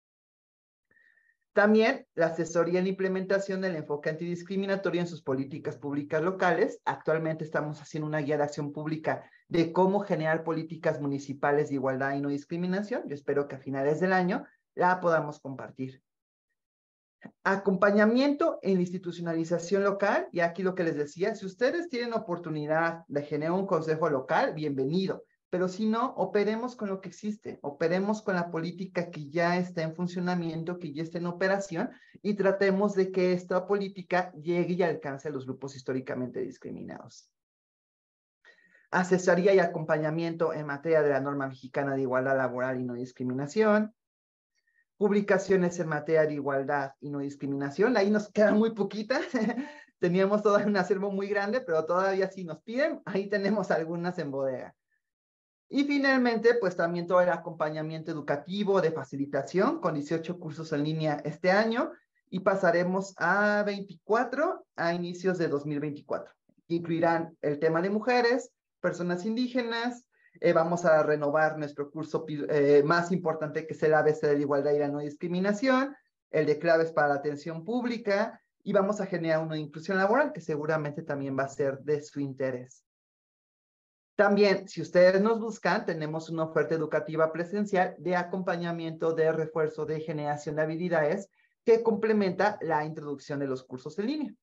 También la asesoría en la implementación del enfoque antidiscriminatorio en sus políticas públicas locales. Actualmente estamos haciendo una guía de acción pública de cómo generar políticas municipales de igualdad y no discriminación. Yo espero que a finales del año la podamos compartir. Acompañamiento en la institucionalización local. Y aquí lo que les decía, si ustedes tienen oportunidad de generar un consejo local, bienvenido. Pero si no, operemos con lo que existe, operemos con la política que ya está en funcionamiento, que ya está en operación, y tratemos de que esta política llegue y alcance a los grupos históricamente discriminados. Asesoría y acompañamiento en materia de la norma mexicana de igualdad laboral y no discriminación. Publicaciones en materia de igualdad y no discriminación. Ahí nos quedan muy poquitas. Teníamos todo un acervo muy grande, pero todavía si nos piden, ahí tenemos algunas en bodega. Y finalmente, pues también todo el acompañamiento educativo de facilitación con dieciocho cursos en línea este año y pasaremos a veinticuatro a inicios de dos mil veinticuatro. Incluirán el tema de mujeres, personas indígenas, eh, vamos a renovar nuestro curso eh, más importante que es el A B C de la igualdad y la no discriminación, el de claves para la atención pública y vamos a generar una inclusión laboral que seguramente también va a ser de su interés. También, si ustedes nos buscan, tenemos una oferta educativa presencial de acompañamiento, de refuerzo, de generación de habilidades que complementa la introducción de los cursos en línea.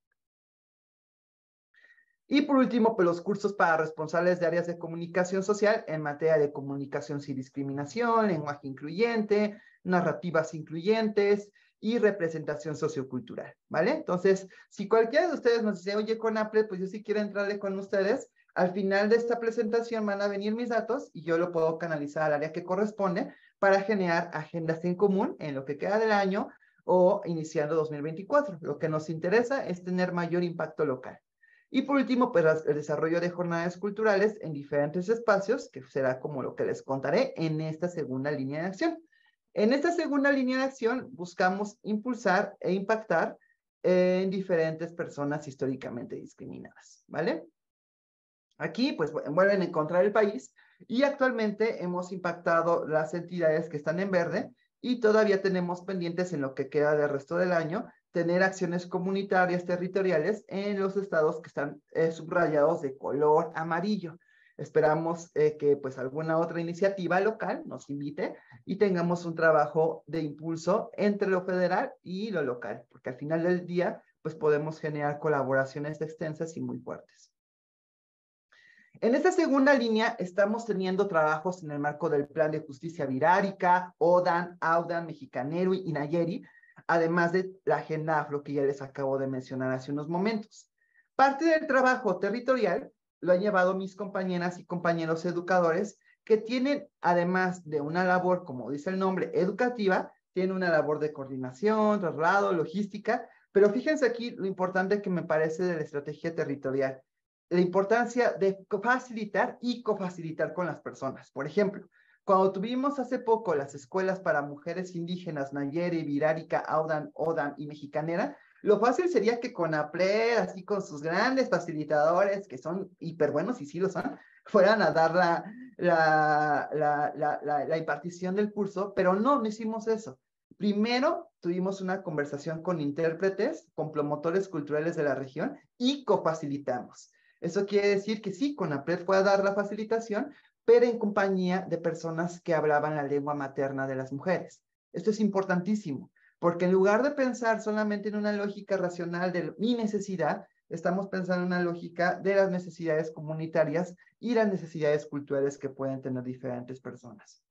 Y por último, pues los cursos para responsables de áreas de comunicación social en materia de comunicación sin discriminación, lenguaje incluyente, narrativas incluyentes y representación sociocultural, ¿vale? Entonces, si cualquiera de ustedes nos dice, oye, Conapred, pues yo sí quiero entrarle con ustedes, al final de esta presentación van a venir mis datos y yo lo puedo canalizar al área que corresponde para generar agendas en común en lo que queda del año o iniciando dos mil veinticuatro. Lo que nos interesa es tener mayor impacto local. Y por último, pues el desarrollo de jornadas culturales en diferentes espacios, que será como lo que les contaré en esta segunda línea de acción. En esta segunda línea de acción buscamos impulsar e impactar en diferentes personas históricamente discriminadas, ¿vale? Aquí, pues, vuelven a encontrar el país y actualmente hemos impactado las entidades que están en verde y todavía tenemos pendientes en lo que queda del resto del año tener acciones comunitarias territoriales en los estados que están eh, subrayados de color amarillo. Esperamos eh, que pues alguna otra iniciativa local nos invite y tengamos un trabajo de impulso entre lo federal y lo local, porque al final del día pues podemos generar colaboraciones extensas y muy fuertes. En esta segunda línea estamos teniendo trabajos en el marco del Plan de Justicia Virárica, ODAN, AUDAN, Mexicanero y Nayeri, además de la agenda afro que ya les acabo de mencionar hace unos momentos. Parte del trabajo territorial lo han llevado mis compañeras y compañeros educadores que tienen, además de una labor, como dice el nombre, educativa, tienen una labor de coordinación, traslado, logística, pero fíjense aquí lo importante que me parece de la estrategia territorial. La importancia de facilitar y cofacilitar con las personas. Por ejemplo, cuando tuvimos hace poco las escuelas para mujeres indígenas, Nayeri, Virárica, Audan, Odan y Mexicanera, lo fácil sería que Conapred, así con sus grandes facilitadores, que son hiper buenos y sí lo son, fueran a dar la, la, la, la, la, la impartición del curso, pero no, no hicimos eso. Primero tuvimos una conversación con intérpretes, con promotores culturales de la región y cofacilitamos. Eso quiere decir que sí, Conapred fue a dar la facilitación, pero en compañía de personas que hablaban la lengua materna de las mujeres. Esto es importantísimo, porque en lugar de pensar solamente en una lógica racional de mi necesidad, estamos pensando en una lógica de las necesidades comunitarias y las necesidades culturales que pueden tener diferentes personas.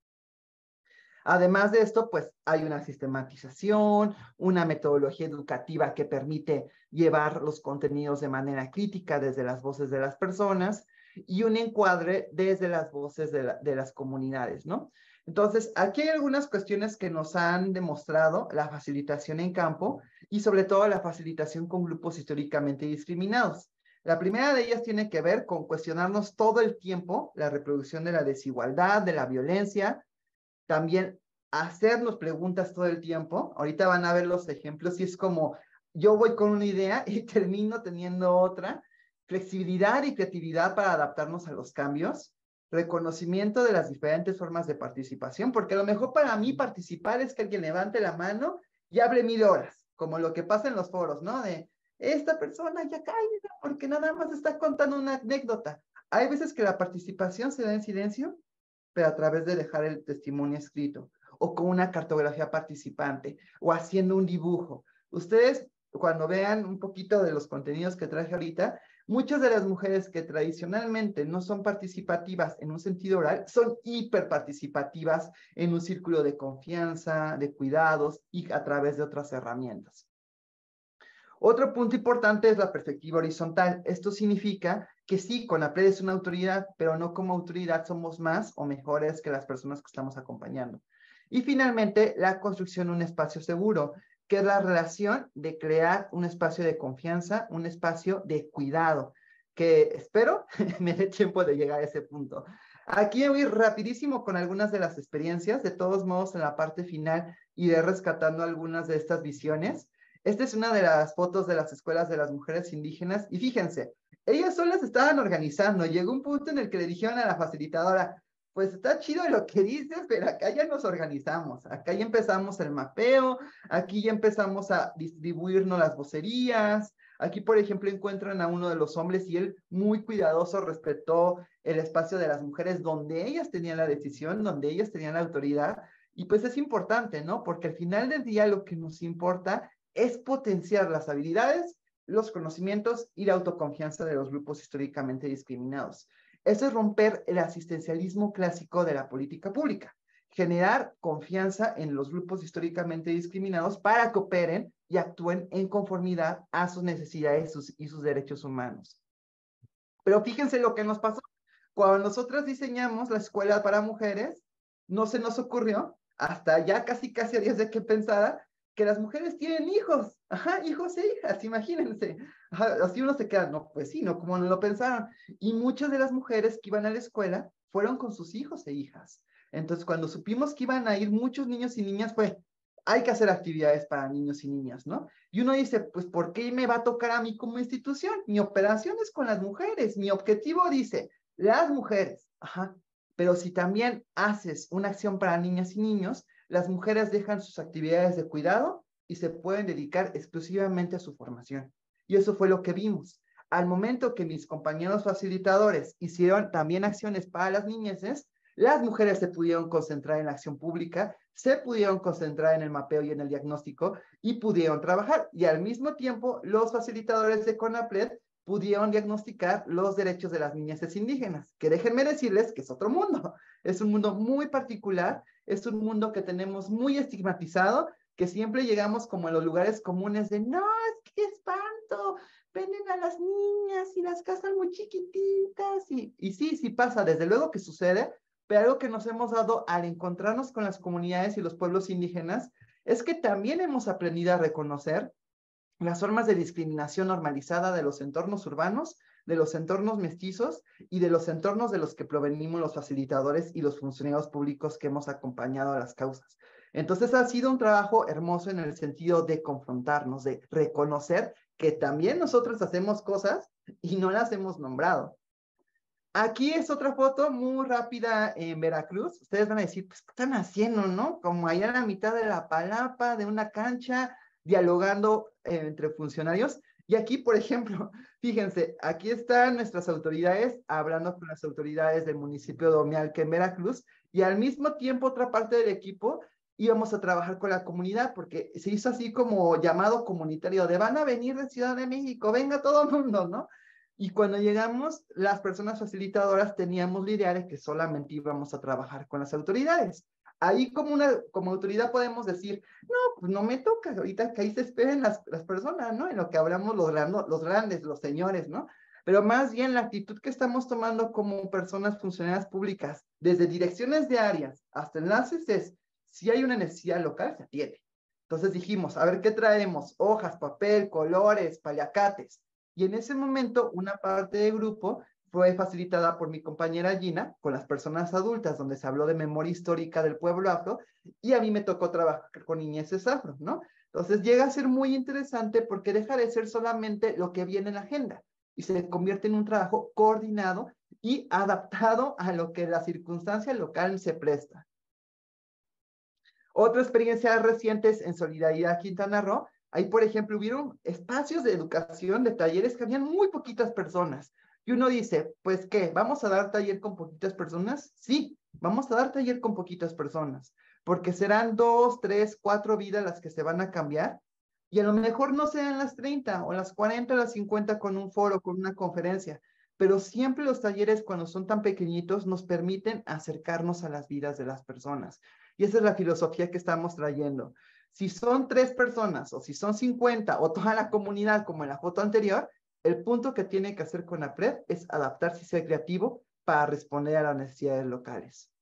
Además de esto, pues hay una sistematización, una metodología educativa que permite llevar los contenidos de manera crítica desde las voces de las personas y un encuadre desde las voces de, la, de las comunidades, ¿no? Entonces, aquí hay algunas cuestiones que nos han demostrado la facilitación en campo y sobre todo la facilitación con grupos históricamente discriminados. La primera de ellas tiene que ver con cuestionarnos todo el tiempo la reproducción de la desigualdad, de la violencia, también hacernos preguntas todo el tiempo. Ahorita van a ver los ejemplos y es como yo voy con una idea y termino teniendo otra. Flexibilidad y creatividad para adaptarnos a los cambios. Reconocimiento de las diferentes formas de participación, porque a lo mejor para mí participar es que alguien levante la mano y hable mil horas, como lo que pasa en los foros, ¿no? De esta persona ya cae, porque nada más está contando una anécdota. Hay veces que la participación se da en silencio, pero a través de dejar el testimonio escrito, o con una cartografía participante, o haciendo un dibujo. Ustedes, cuando vean un poquito de los contenidos que traje ahorita, muchas de las mujeres que tradicionalmente no son participativas en un sentido oral, son hiperparticipativas en un círculo de confianza, de cuidados y a través de otras herramientas. Otro punto importante es la perspectiva horizontal. Esto significa que sí, CONAPRED es una autoridad, pero no como autoridad somos más o mejores que las personas que estamos acompañando. Y finalmente, la construcción de un espacio seguro, que es la relación de crear un espacio de confianza, un espacio de cuidado, que espero me dé tiempo de llegar a ese punto. Aquí voy rapidísimo con algunas de las experiencias, de todos modos en la parte final iré rescatando algunas de estas visiones. Esta es una de las fotos de las escuelas de las mujeres indígenas y fíjense, ellas solas estaban organizando. Llegó un punto en el que le dijeron a la facilitadora, pues está chido lo que dices, pero acá ya nos organizamos, acá ya empezamos el mapeo, aquí ya empezamos a distribuirnos las vocerías. Aquí, por ejemplo, encuentran a uno de los hombres y él muy cuidadoso respetó el espacio de las mujeres donde ellas tenían la decisión, donde ellas tenían la autoridad. Y pues es importante, ¿no? Porque al final del día lo que nos importa es potenciar las habilidades, los conocimientos y la autoconfianza de los grupos históricamente discriminados. Eso es romper el asistencialismo clásico de la política pública, generar confianza en los grupos históricamente discriminados para que operen y actúen en conformidad a sus necesidades sus, y sus derechos humanos. Pero fíjense lo que nos pasó. Cuando nosotros diseñamos la escuela para mujeres, no se nos ocurrió, hasta ya casi casi a días de que pensara, que las mujeres tienen hijos, ajá, hijos e hijas, imagínense. Ajá, así uno se queda, no, pues sí, no, como no lo pensaron. Y muchas de las mujeres que iban a la escuela fueron con sus hijos e hijas. Entonces, cuando supimos que iban a ir muchos niños y niñas, fue, hay que hacer actividades para niños y niñas, ¿no? Y uno dice, pues, ¿por qué me va a tocar a mí como institución? Mi operación es con las mujeres, mi objetivo dice, las mujeres, ajá. Pero si también haces una acción para niñas y niños, las mujeres dejan sus actividades de cuidado y se pueden dedicar exclusivamente a su formación. Y eso fue lo que vimos. Al momento que mis compañeros facilitadores hicieron también acciones para las niñeces, las mujeres se pudieron concentrar en la acción pública, se pudieron concentrar en el mapeo y en el diagnóstico y pudieron trabajar. Y al mismo tiempo, los facilitadores de CONAPRED pudieron diagnosticar los derechos de las niñeces indígenas, que déjenme decirles que es otro mundo. Es un mundo muy particular, es un mundo que tenemos muy estigmatizado, que siempre llegamos como en los lugares comunes de, no, es que espanto, venden a las niñas y las casan muy chiquititas. Y, y sí, sí pasa, desde luego que sucede, pero algo que nos hemos dado al encontrarnos con las comunidades y los pueblos indígenas es que también hemos aprendido a reconocer las formas de discriminación normalizada de los entornos urbanos, de los entornos mestizos y de los entornos de los que provenimos los facilitadores y los funcionarios públicos que hemos acompañado a las causas. Entonces ha sido un trabajo hermoso en el sentido de confrontarnos, de reconocer que también nosotros hacemos cosas y no las hemos nombrado. Aquí es otra foto muy rápida en Veracruz. Ustedes van a decir, pues, ¿qué están haciendo, no? Como allá en la mitad de la palapa, de una cancha, dialogando eh, entre funcionarios. Y aquí, por ejemplo, fíjense, aquí están nuestras autoridades hablando con las autoridades del municipio de Omealca en Veracruz, y al mismo tiempo otra parte del equipo íbamos a trabajar con la comunidad, porque se hizo así como llamado comunitario, de van a venir de Ciudad de México, venga todo el mundo, ¿no? Y cuando llegamos, las personas facilitadoras teníamos la idea de que solamente íbamos a trabajar con las autoridades. Ahí como, una, como autoridad podemos decir, no, pues no me toca, ahorita que ahí se esperen las, las personas, ¿no? En lo que hablamos los, los grandes, los señores, ¿no? Pero más bien la actitud que estamos tomando como personas funcionarias públicas, desde direcciones de áreas hasta enlaces, es, si hay una necesidad local, se atiende. Entonces dijimos, a ver, ¿qué traemos? Hojas, papel, colores, paliacates. Y en ese momento, una parte del grupo fue facilitada por mi compañera Gina con las personas adultas, donde se habló de memoria histórica del pueblo afro, y a mí me tocó trabajar con niñeces afro, ¿no? Entonces llega a ser muy interesante porque deja de ser solamente lo que viene en la agenda y se convierte en un trabajo coordinado y adaptado a lo que la circunstancia local se presta. Otra experiencia reciente en Solidaridad Quintana Roo, ahí por ejemplo hubieron espacios de educación, de talleres que habían muy poquitas personas. Y uno dice, pues ¿qué? ¿Vamos a dar taller con poquitas personas? Sí, vamos a dar taller con poquitas personas, porque serán dos, tres, cuatro vidas las que se van a cambiar, y a lo mejor no sean las treinta, o las cuarenta, o las cincuenta con un foro, con una conferencia, pero siempre los talleres cuando son tan pequeñitos nos permiten acercarnos a las vidas de las personas. Y esa es la filosofía que estamos trayendo. Si son tres personas, o si son cincuenta, o toda la comunidad, como en la foto anterior, el punto que tiene que hacer CONAPRED es adaptarse y ser creativo para responder a las necesidades locales.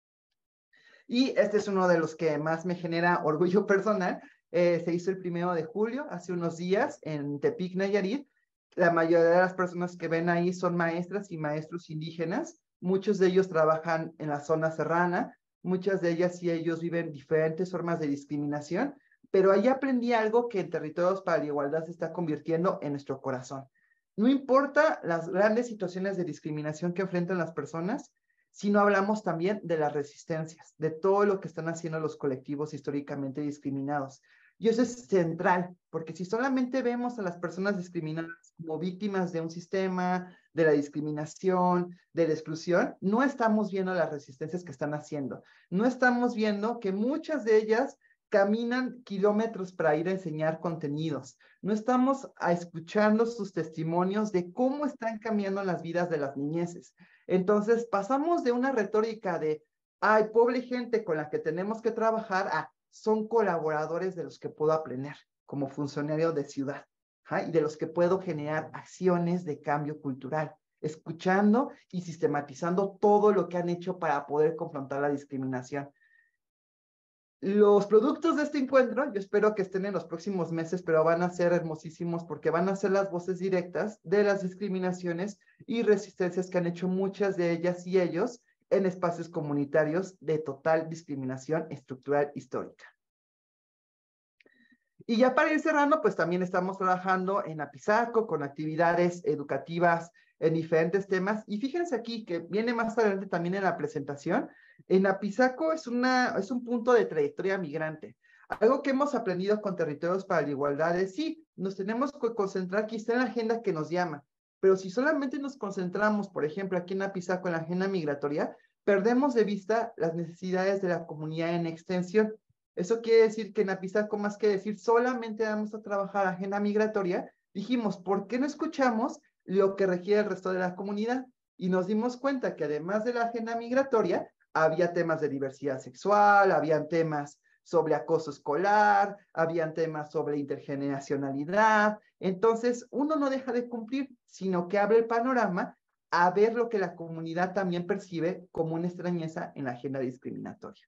Y este es uno de los que más me genera orgullo personal. Eh, se hizo el primero de julio, hace unos días, en Tepic, Nayarit. La mayoría de las personas que ven ahí son maestras y maestros indígenas. Muchos de ellos trabajan en la zona serrana. Muchas de ellas y ellos viven diferentes formas de discriminación. Pero ahí aprendí algo que en Territorios para la Igualdad se está convirtiendo en nuestro corazón. No importa las grandes situaciones de discriminación que enfrentan las personas, sino hablamos también de las resistencias, de todo lo que están haciendo los colectivos históricamente discriminados. Y eso es central, porque si solamente vemos a las personas discriminadas como víctimas de un sistema, de la discriminación, de la exclusión, no estamos viendo las resistencias que están haciendo. No estamos viendo que muchas de ellas caminan kilómetros para ir a enseñar contenidos. No estamos escuchando sus testimonios de cómo están cambiando las vidas de las niñeces. Entonces pasamos de una retórica de, ay, pobre gente con la que tenemos que trabajar, a son colaboradores de los que puedo aprender como funcionario de ciudad, ¿ja? Y de los que puedo generar acciones de cambio cultural, escuchando y sistematizando todo lo que han hecho para poder confrontar la discriminación. Los productos de este encuentro, yo espero que estén en los próximos meses, pero van a ser hermosísimos porque van a ser las voces directas de las discriminaciones y resistencias que han hecho muchas de ellas y ellos en espacios comunitarios de total discriminación estructural histórica. Y ya para ir cerrando, pues también estamos trabajando en Apizaco con actividades educativas en diferentes temas. Y fíjense aquí que viene más adelante también en la presentación. En Apizaco es, una, es un punto de trayectoria migrante. Algo que hemos aprendido con Territorios para la Igualdad es sí, nos tenemos que concentrar quizá en la agenda que nos llama. Pero si solamente nos concentramos, por ejemplo, aquí en Apizaco en la agenda migratoria, perdemos de vista las necesidades de la comunidad en extensión. Eso quiere decir que en Apizaco, más que decir solamente vamos a trabajar agenda migratoria, dijimos, ¿por qué no escuchamos lo que requiere el resto de la comunidad? Y nos dimos cuenta que además de la agenda migratoria, había temas de diversidad sexual, habían temas sobre acoso escolar, habían temas sobre intergeneracionalidad. Entonces, uno no deja de cumplir, sino que abre el panorama a ver lo que la comunidad también percibe como una extrañeza en la agenda discriminatoria.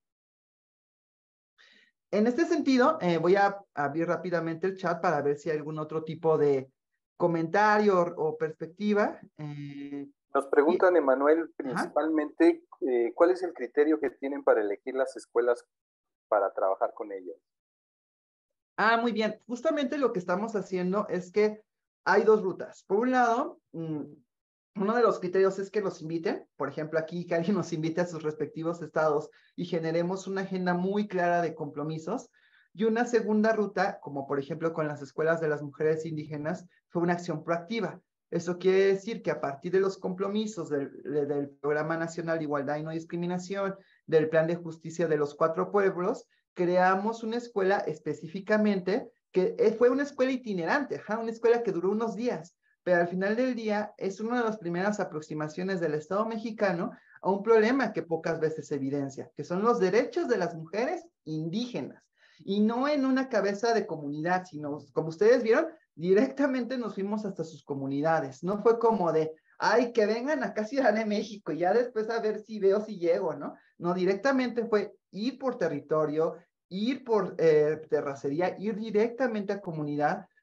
En este sentido, eh, voy a abrir rápidamente el chat para ver si hay algún otro tipo de comentario o, o perspectiva. Eh, Nos preguntan, y, Emanuel, principalmente, eh, ¿cuál es el criterio que tienen para elegir las escuelas para trabajar con ellas? Ah, muy bien. Justamente lo que estamos haciendo es que hay dos rutas. Por un lado, mmm, uno de los criterios es que nos inviten, por ejemplo, aquí que alguien nos invite a sus respectivos estados y generemos una agenda muy clara de compromisos. Y una segunda ruta, como por ejemplo con las escuelas de las mujeres indígenas, fue una acción proactiva. Eso quiere decir que a partir de los compromisos del, del Programa Nacional de Igualdad y No Discriminación, del Plan de Justicia de los Cuatro Pueblos, creamos una escuela específicamente que fue una escuela itinerante, ¿ja? Una escuela que duró unos días, pero al final del día es una de las primeras aproximaciones del Estado mexicano a un problema que pocas veces se evidencia, que son los derechos de las mujeres indígenas. Y no en una cabeza de comunidad, sino, como ustedes vieron, directamente nos fuimos hasta sus comunidades. No fue como de, ay, que vengan acá a Ciudad de México y ya después a ver si veo si llego, ¿no? No, directamente fue ir por territorio, ir por eh, terracería, ir directamente a comunidad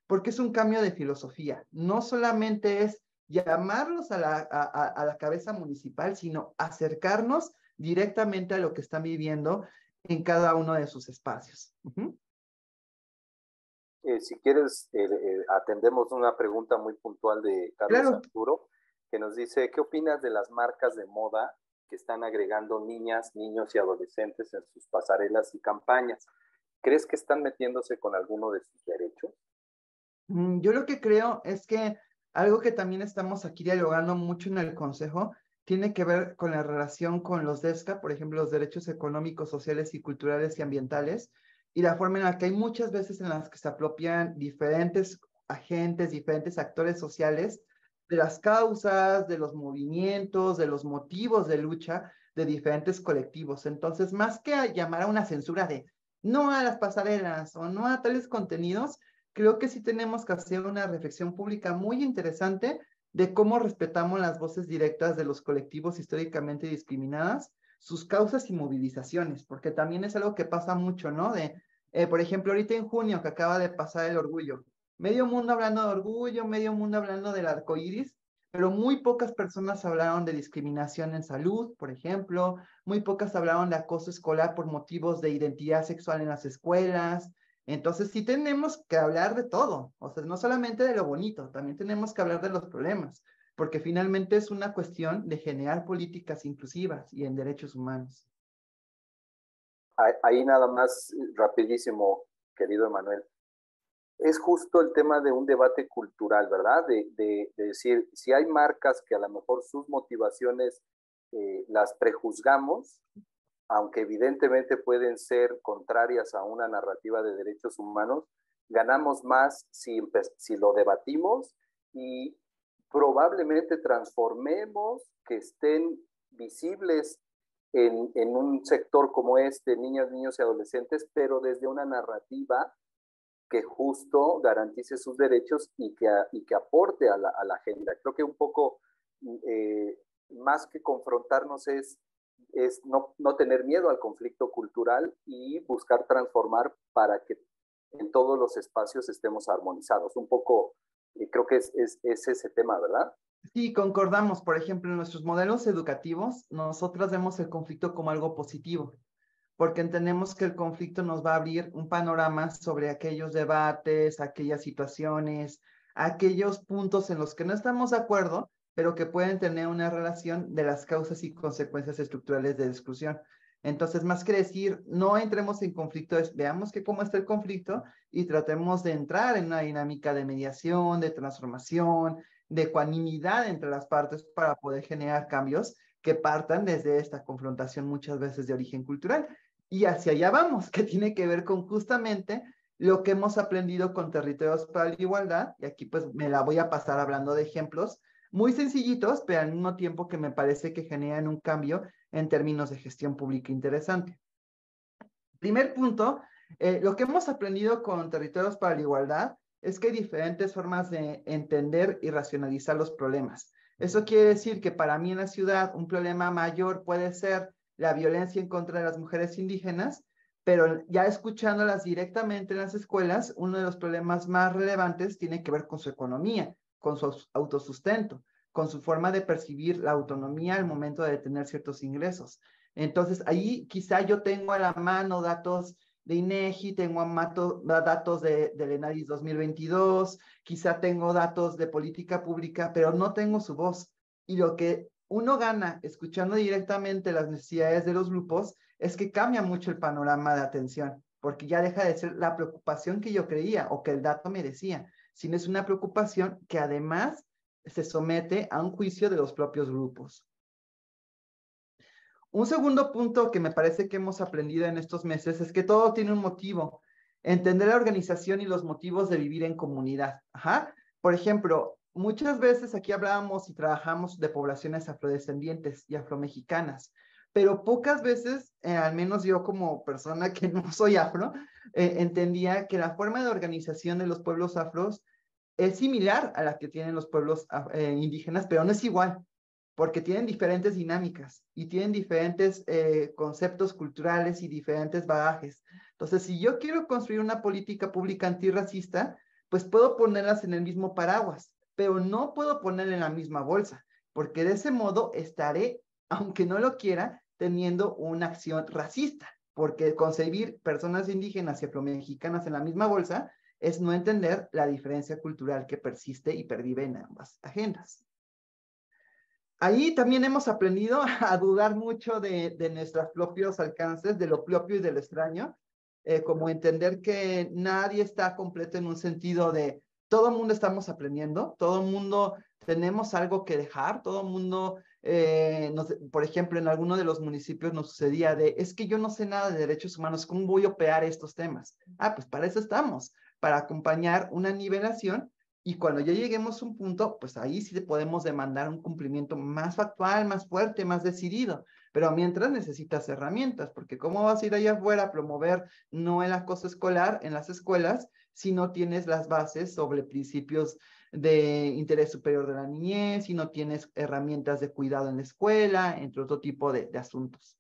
porque es un cambio de filosofía. No solamente es llamarlos a la, a, a la cabeza municipal, sino acercarnos directamente a lo que están viviendo en cada uno de sus espacios. Uh-huh. Eh, si quieres, eh, eh, atendemos una pregunta muy puntual de Carlos Claro. Arturo, que nos dice, ¿qué opinas de las marcas de moda que están agregando niñas, niños y adolescentes en sus pasarelas y campañas? ¿Crees que están metiéndose con alguno de sus derechos? Mm, yo lo que creo es que algo que también estamos aquí dialogando mucho en el Consejo tiene que ver con la relación con los DESCA, por ejemplo, los derechos económicos, sociales y culturales y ambientales, y la forma en la que hay muchas veces en las que se apropian diferentes agentes, diferentes actores sociales de las causas, de los movimientos, de los motivos de lucha de diferentes colectivos. Entonces, más que a llamar a una censura de no a las pasarelas o no a tales contenidos, creo que sí tenemos que hacer una reflexión pública muy interesante de cómo respetamos las voces directas de los colectivos históricamente discriminadas, sus causas y movilizaciones, porque también es algo que pasa mucho, ¿no? De, eh, por ejemplo, ahorita en junio que acaba de pasar el orgullo, medio mundo hablando de orgullo, medio mundo hablando del arco iris, pero muy pocas personas hablaron de discriminación en salud, por ejemplo, muy pocas hablaron de acoso escolar por motivos de identidad sexual en las escuelas. Entonces sí tenemos que hablar de todo, o sea, no solamente de lo bonito, también tenemos que hablar de los problemas, porque finalmente es una cuestión de generar políticas inclusivas y en derechos humanos. Ahí nada más, rapidísimo, querido Emanuel. Es justo el tema de un debate cultural, ¿verdad? De, de, de decir, si hay marcas que a lo mejor sus motivaciones eh, las prejuzgamos, aunque evidentemente pueden ser contrarias a una narrativa de derechos humanos, ganamos más si, si lo debatimos y probablemente transformemos que estén visibles en, en un sector como este, niñas, niños y adolescentes, pero desde una narrativa que justo garantice sus derechos y que, y que aporte a la, a la agenda. Creo que un poco eh, más que confrontarnos es, es no, no tener miedo al conflicto cultural y buscar transformar para que en todos los espacios estemos armonizados. Un poco, eh, creo que es, es, es ese tema, ¿verdad? Sí, concordamos. Por ejemplo, en nuestros modelos educativos, nosotros vemos el conflicto como algo positivo, porque entendemos que el conflicto nos va a abrir un panorama sobre aquellos debates, aquellas situaciones, aquellos puntos en los que no estamos de acuerdo, pero que pueden tener una relación de las causas y consecuencias estructurales de exclusión. Entonces, más que decir, no entremos en conflicto, es veamos que cómo está el conflicto y tratemos de entrar en una dinámica de mediación, de transformación, de ecuanimidad entre las partes para poder generar cambios que partan desde esta confrontación muchas veces de origen cultural. Y hacia allá vamos, que tiene que ver con justamente lo que hemos aprendido con Territorios para la Igualdad, y aquí pues me la voy a pasar hablando de ejemplos muy sencillitos, pero al mismo tiempo que me parece que generan un cambio en términos de gestión pública interesante. Primer punto, eh, lo que hemos aprendido con Territorios para la Igualdad es que hay diferentes formas de entender y racionalizar los problemas. Eso quiere decir que para mí en la ciudad un problema mayor puede ser la violencia en contra de las mujeres indígenas, pero ya escuchándolas directamente en las escuelas, uno de los problemas más relevantes tiene que ver con su economía, con su autosustento, con su forma de percibir la autonomía al momento de tener ciertos ingresos. Entonces, ahí quizá yo tengo a la mano datos de INEGI, tengo a mato, datos de, del ENADIS dos mil veintidós, quizá tengo datos de política pública, pero no tengo su voz. Y lo que uno gana escuchando directamente las necesidades de los grupos es que cambia mucho el panorama de atención, porque ya deja de ser la preocupación que yo creía o que el dato me decía, sino es una preocupación que además se somete a un juicio de los propios grupos. Un segundo punto que me parece que hemos aprendido en estos meses es que todo tiene un motivo. Entender la organización y los motivos de vivir en comunidad. Ajá. Por ejemplo, muchas veces aquí hablábamos y trabajamos de poblaciones afrodescendientes y afromexicanas, pero pocas veces, eh, al menos yo como persona que no soy afro, eh, entendía que la forma de organización de los pueblos afros es similar a la que tienen los pueblos eh, indígenas, pero no es igual, porque tienen diferentes dinámicas y tienen diferentes eh, conceptos culturales y diferentes bagajes. Entonces, si yo quiero construir una política pública antirracista, pues puedo ponerlas en el mismo paraguas, pero no puedo ponerla en la misma bolsa, porque de ese modo estaré, aunque no lo quiera, teniendo una acción racista, porque concebir personas indígenas y afromexicanas en la misma bolsa es no entender la diferencia cultural que persiste y pervive en ambas agendas. Ahí también hemos aprendido a dudar mucho de, de nuestros propios alcances, de lo propio y de lo extraño, eh, como entender que nadie está completo en un sentido de todo el mundo estamos aprendiendo, todo el mundo tenemos algo que dejar, todo el mundo, eh, nos, por ejemplo, en alguno de los municipios nos sucedía de, es que yo no sé nada de derechos humanos, ¿cómo voy a operar estos temas? Ah, pues para eso estamos, para acompañar una nivelación. Y cuando ya lleguemos a un punto, pues ahí sí podemos demandar un cumplimiento más factual, más fuerte, más decidido. Pero mientras necesitas herramientas, porque ¿cómo vas a ir allá afuera a promover no el acoso escolar en las escuelas si no tienes las bases sobre principios de interés superior de la niñez, si no tienes herramientas de cuidado en la escuela, entre otro tipo de, de asuntos?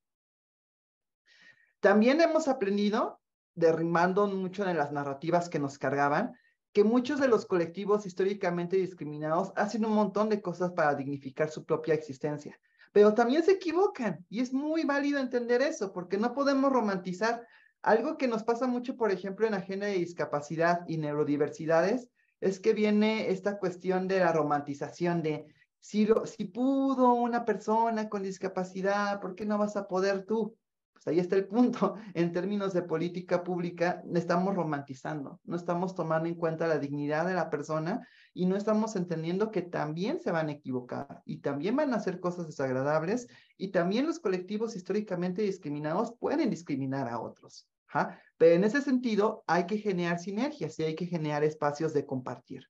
También hemos aprendido, derribando mucho de las narrativas que nos cargaban, que muchos de los colectivos históricamente discriminados hacen un montón de cosas para dignificar su propia existencia, pero también se equivocan y es muy válido entender eso, porque no podemos romantizar algo que nos pasa mucho, por ejemplo, en agenda de discapacidad y neurodiversidades, es que viene esta cuestión de la romantización de si, lo, si pudo una persona con discapacidad, ¿por qué no vas a poder tú? Pues ahí está el punto. En términos de política pública, estamos romantizando, no estamos tomando en cuenta la dignidad de la persona y no estamos entendiendo que también se van a equivocar y también van a hacer cosas desagradables y también los colectivos históricamente discriminados pueden discriminar a otros. ¿Ja? Pero en ese sentido hay que generar sinergias y hay que generar espacios de compartir.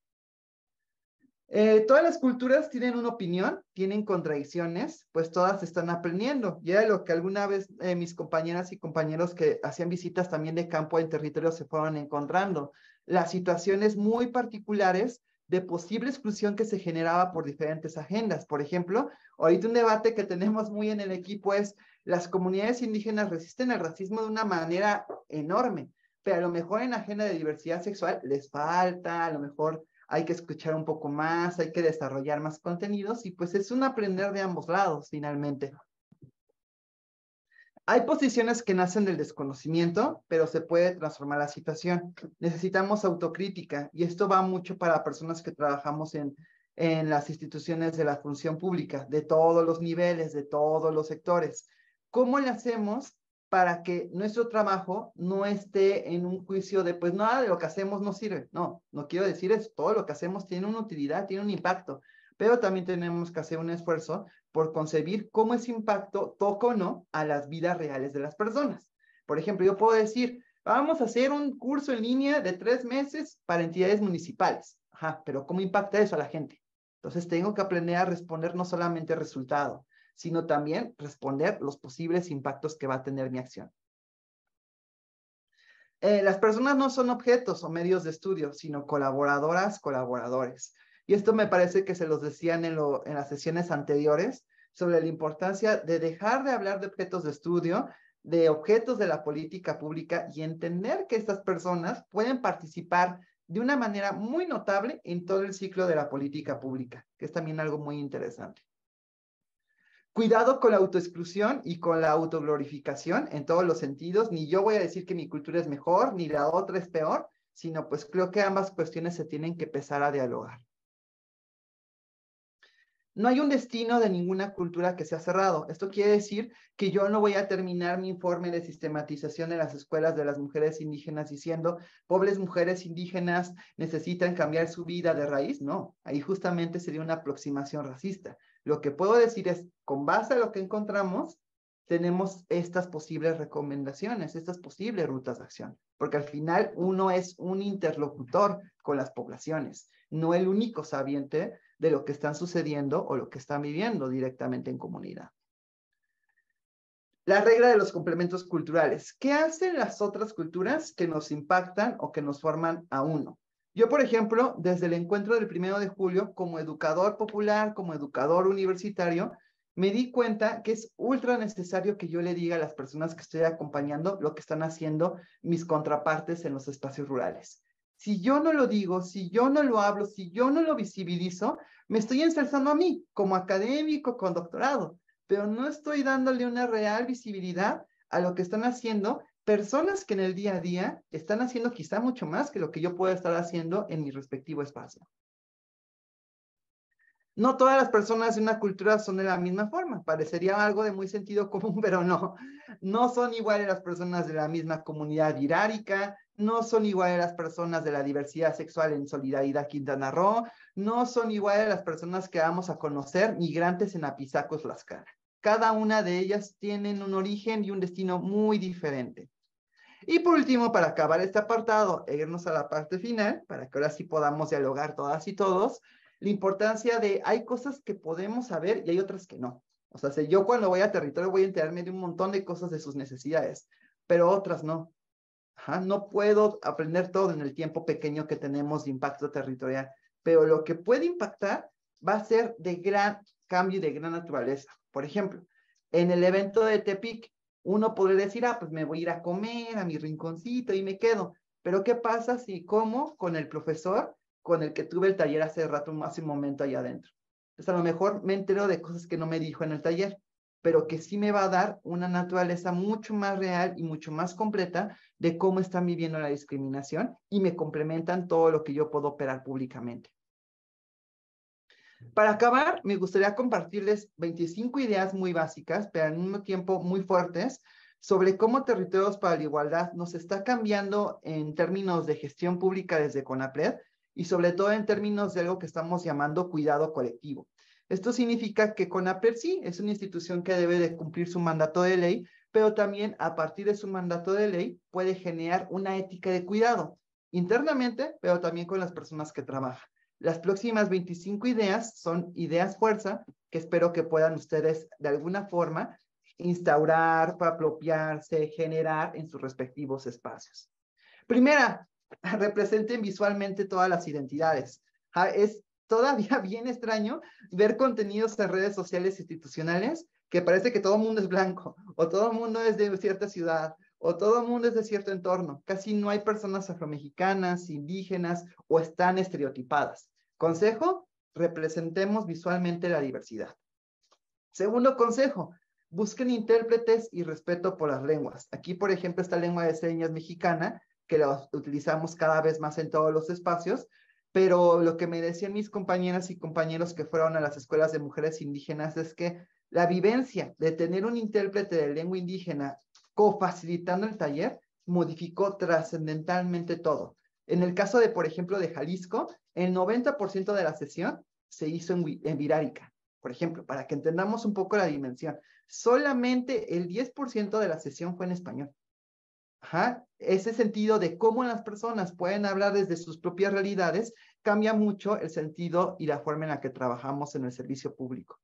Eh, todas las culturas tienen una opinión, tienen contradicciones, pues todas están aprendiendo. Y era lo que alguna vez eh, mis compañeras y compañeros que hacían visitas también de campo en territorio se fueron encontrando. Las situaciones muy particulares de posible exclusión que se generaba por diferentes agendas. Por ejemplo, ahorita un debate que tenemos muy en el equipo es las comunidades indígenas resisten al racismo de una manera enorme, pero a lo mejor en agenda de diversidad sexual les falta, a lo mejor hay que escuchar un poco más, hay que desarrollar más contenidos y pues es un aprender de ambos lados finalmente. Hay posiciones que nacen del desconocimiento, pero se puede transformar la situación. Necesitamos autocrítica y esto va mucho para personas que trabajamos en, en las instituciones de la función pública, de todos los niveles, de todos los sectores. ¿Cómo le hacemos para que nuestro trabajo no esté en un juicio de, pues nada de lo que hacemos no sirve? No, no quiero decir eso. Todo lo que hacemos tiene una utilidad, tiene un impacto, pero también tenemos que hacer un esfuerzo por concebir cómo ese impacto toca o no a las vidas reales de las personas. Por ejemplo, yo puedo decir, vamos a hacer un curso en línea de tres meses para entidades municipales. Ajá, pero ¿cómo impacta eso a la gente? Entonces tengo que aprender a responder no solamente el resultado, sino también responder los posibles impactos que va a tener mi acción. Eh, las personas no son objetos o medios de estudio, sino colaboradoras, colaboradores. Y esto me parece que se los decían en, lo, en las sesiones anteriores sobre la importancia de dejar de hablar de objetos de estudio, de objetos de la política pública y entender que estas personas pueden participar de una manera muy notable en todo el ciclo de la política pública, que es también algo muy interesante. Cuidado con la autoexclusión y con la autoglorificación en todos los sentidos. Ni yo voy a decir que mi cultura es mejor, ni la otra es peor, sino pues creo que ambas cuestiones se tienen que empezar a dialogar. No hay un destino de ninguna cultura que sea cerrado. Esto quiere decir que yo no voy a terminar mi informe de sistematización en las escuelas de las mujeres indígenas diciendo, pobres mujeres indígenas necesitan cambiar su vida de raíz. No, ahí justamente sería una aproximación racista. Lo que puedo decir es, con base a lo que encontramos, tenemos estas posibles recomendaciones, estas posibles rutas de acción, porque al final uno es un interlocutor con las poblaciones, no el único sabiente de lo que están sucediendo o lo que están viviendo directamente en comunidad. La regla de los complementos culturales. ¿Qué hacen las otras culturas que nos impactan o que nos forman a uno? Yo, por ejemplo, desde el encuentro del primero de julio, como educador popular, como educador universitario, me di cuenta que es ultra necesario que yo le diga a las personas que estoy acompañando lo que están haciendo mis contrapartes en los espacios rurales. Si yo no lo digo, si yo no lo hablo, si yo no lo visibilizo, me estoy ensalzando a mí como académico con doctorado, pero no estoy dándole una real visibilidad a lo que están haciendo personas que en el día a día están haciendo quizá mucho más que lo que yo puedo estar haciendo en mi respectivo espacio. No todas las personas de una cultura son de la misma forma. Parecería algo de muy sentido común, pero no. No son iguales las personas de la misma comunidad virárica, no son iguales las personas de la diversidad sexual en Solidaridad Quintana Roo, no son iguales las personas que vamos a conocer migrantes en Apizaco, Tlaxcala. Cada una de ellas tienen un origen y un destino muy diferente. Y por último, para acabar este apartado e irnos a la parte final, para que ahora sí podamos dialogar todas y todos, la importancia de hay cosas que podemos saber y hay otras que no. O sea, si yo cuando voy a territorio voy a enterarme de un montón de cosas de sus necesidades, pero otras no. Ajá, no puedo aprender todo en el tiempo pequeño que tenemos de impacto territorial, pero lo que puede impactar va a ser de gran cambio y de gran naturaleza. Por ejemplo, en el evento de Tepic, uno podría decir, ah, pues me voy a ir a comer a mi rinconcito y me quedo. Pero ¿qué pasa si como con el profesor con el que tuve el taller hace rato, hace un momento allá adentro? Entonces a lo mejor me entero de cosas que no me dijo en el taller, pero que sí me va a dar una naturaleza mucho más real y mucho más completa de cómo están viviendo la discriminación y me complementan todo lo que yo puedo operar públicamente. Para acabar, me gustaría compartirles veinticinco ideas muy básicas, pero al mismo tiempo muy fuertes, sobre cómo Territorios para la Igualdad nos está cambiando en términos de gestión pública desde CONAPRED y sobre todo en términos de algo que estamos llamando cuidado colectivo. Esto significa que CONAPRED sí es una institución que debe de cumplir su mandato de ley, pero también a partir de su mandato de ley puede generar una ética de cuidado internamente, pero también con las personas que trabajan. Las próximas veinticinco ideas son ideas fuerza que espero que puedan ustedes de alguna forma instaurar, apropiarse, generar en sus respectivos espacios. Primera, representen visualmente todas las identidades. Es todavía bien extraño ver contenidos en redes sociales institucionales que parece que todo el mundo es blanco, o todo el mundo es de cierta ciudad, o todo el mundo es de cierto entorno. Casi no hay personas afromexicanas, indígenas, o están estereotipadas. Consejo, representemos visualmente la diversidad. Segundo consejo, busquen intérpretes y respeto por las lenguas. Aquí, por ejemplo, esta lengua de señas mexicana, que la utilizamos cada vez más en todos los espacios, pero lo que me decían mis compañeras y compañeros que fueron a las escuelas de mujeres indígenas es que la vivencia de tener un intérprete de lengua indígena co-facilitando el taller modificó trascendentalmente todo. En el caso de, por ejemplo, de Jalisco, el noventa por ciento de la sesión se hizo en, en virárica, por ejemplo, para que entendamos un poco la dimensión. Solamente el diez por ciento de la sesión fue en español. Ajá. Ese sentido de cómo las personas pueden hablar desde sus propias realidades cambia mucho el sentido y la forma en la que trabajamos en el servicio público.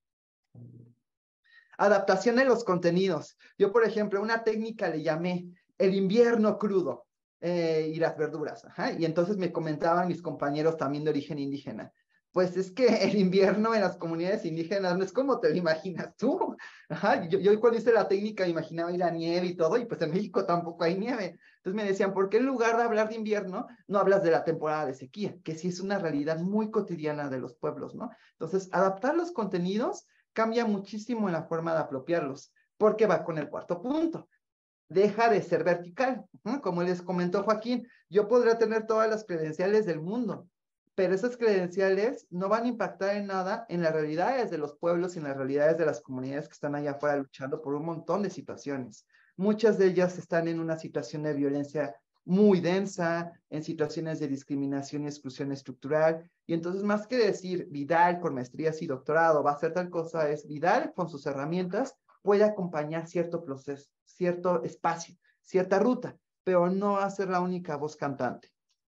Adaptación de los contenidos. Yo, por ejemplo, una técnica le llamé el invierno crudo eh, y las verduras. Ajá. Y entonces me comentaban mis compañeros también de origen indígena. Pues es que el invierno en las comunidades indígenas no es como te lo imaginas tú. Ajá. Yo, yo cuando hice la técnica me imaginaba ir a nieve y todo, y pues en México tampoco hay nieve. Entonces me decían, ¿por qué en lugar de hablar de invierno, no hablas de la temporada de sequía? Que sí es una realidad muy cotidiana de los pueblos, ¿no? Entonces, adaptar los contenidos cambia muchísimo en la forma de apropiarlos, porque va con el cuarto punto. Deja de ser vertical. ¿Mm? Como les comentó Joaquín, yo podría tener todas las credenciales del mundo, pero esas credenciales no van a impactar en nada en las realidades de los pueblos y en las realidades de las comunidades que están allá afuera luchando por un montón de situaciones. Muchas de ellas están en una situación de violencia muy densa, en situaciones de discriminación y exclusión estructural, y entonces más que decir Vidal con maestrías y doctorado va a hacer tal cosa, es Vidal con sus herramientas puede acompañar cierto proceso, cierto espacio, cierta ruta, pero no va a ser la única voz cantante.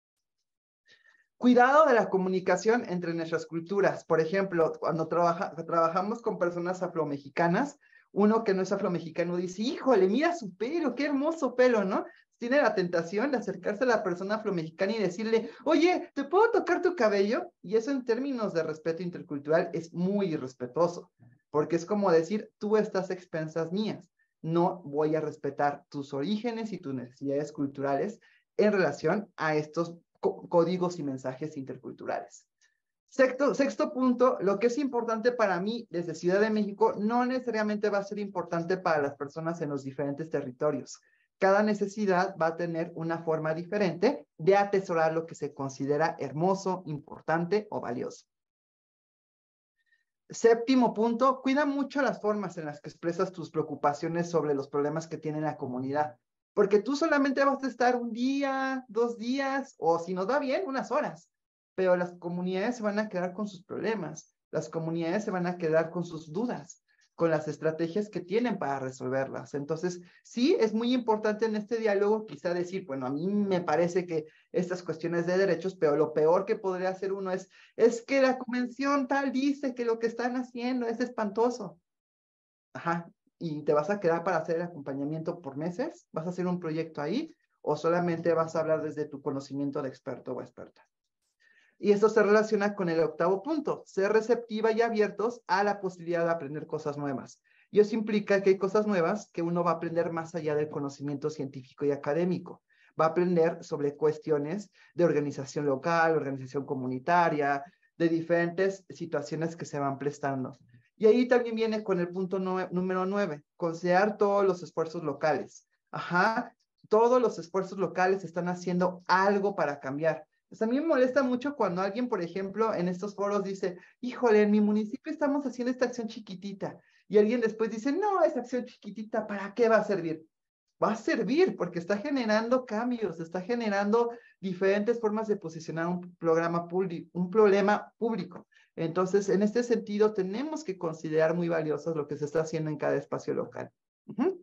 Cuidado de la comunicación entre nuestras culturas. Por ejemplo, cuando trabaja, trabajamos con personas afromexicanas, uno que no es afromexicano dice, híjole, mira su pelo, qué hermoso pelo, ¿no? Tiene la tentación de acercarse a la persona afromexicana y decirle, oye, ¿te puedo tocar tu cabello? Y eso en términos de respeto intercultural es muy irrespetuoso, porque es como decir, tú estás a expensas mías, no voy a respetar tus orígenes y tus necesidades culturales en relación a estos códigos y mensajes interculturales. Sexto, sexto punto, lo que es importante para mí desde Ciudad de México no necesariamente va a ser importante para las personas en los diferentes territorios. Cada necesidad va a tener una forma diferente de atesorar lo que se considera hermoso, importante o valioso. Séptimo punto, cuida mucho las formas en las que expresas tus preocupaciones sobre los problemas que tiene la comunidad, porque tú solamente vas a estar un día, dos días, o si nos va bien, unas horas, pero las comunidades se van a quedar con sus problemas, las comunidades se van a quedar con sus dudas, con las estrategias que tienen para resolverlas. Entonces, sí, es muy importante en este diálogo quizá decir, bueno, a mí me parece que estas cuestiones de derechos, pero lo peor que podría hacer uno es, es que la convención tal dice que lo que están haciendo es espantoso. Ajá, ¿y te vas a quedar para hacer el acompañamiento por meses? ¿Vas a hacer un proyecto ahí? ¿O solamente vas a hablar desde tu conocimiento de experto o experta? Y esto se relaciona con el octavo punto, ser receptiva y abiertos a la posibilidad de aprender cosas nuevas. Y eso implica que hay cosas nuevas que uno va a aprender más allá del conocimiento científico y académico. Va a aprender sobre cuestiones de organización local, organización comunitaria, de diferentes situaciones que se van prestando. Y ahí también viene con el punto nueve, número nueve, considerar todos los esfuerzos locales. Ajá, todos los esfuerzos locales están haciendo algo para cambiar. Pues a mí me molesta mucho cuando alguien, por ejemplo, en estos foros dice, híjole, en mi municipio estamos haciendo esta acción chiquitita. Y alguien después dice, no, esa acción chiquitita, ¿para qué va a servir? Va a servir porque está generando cambios, está generando diferentes formas de posicionar un programa público, un problema público. Entonces, en este sentido, tenemos que considerar muy valiosos lo que se está haciendo en cada espacio local. Uh-huh.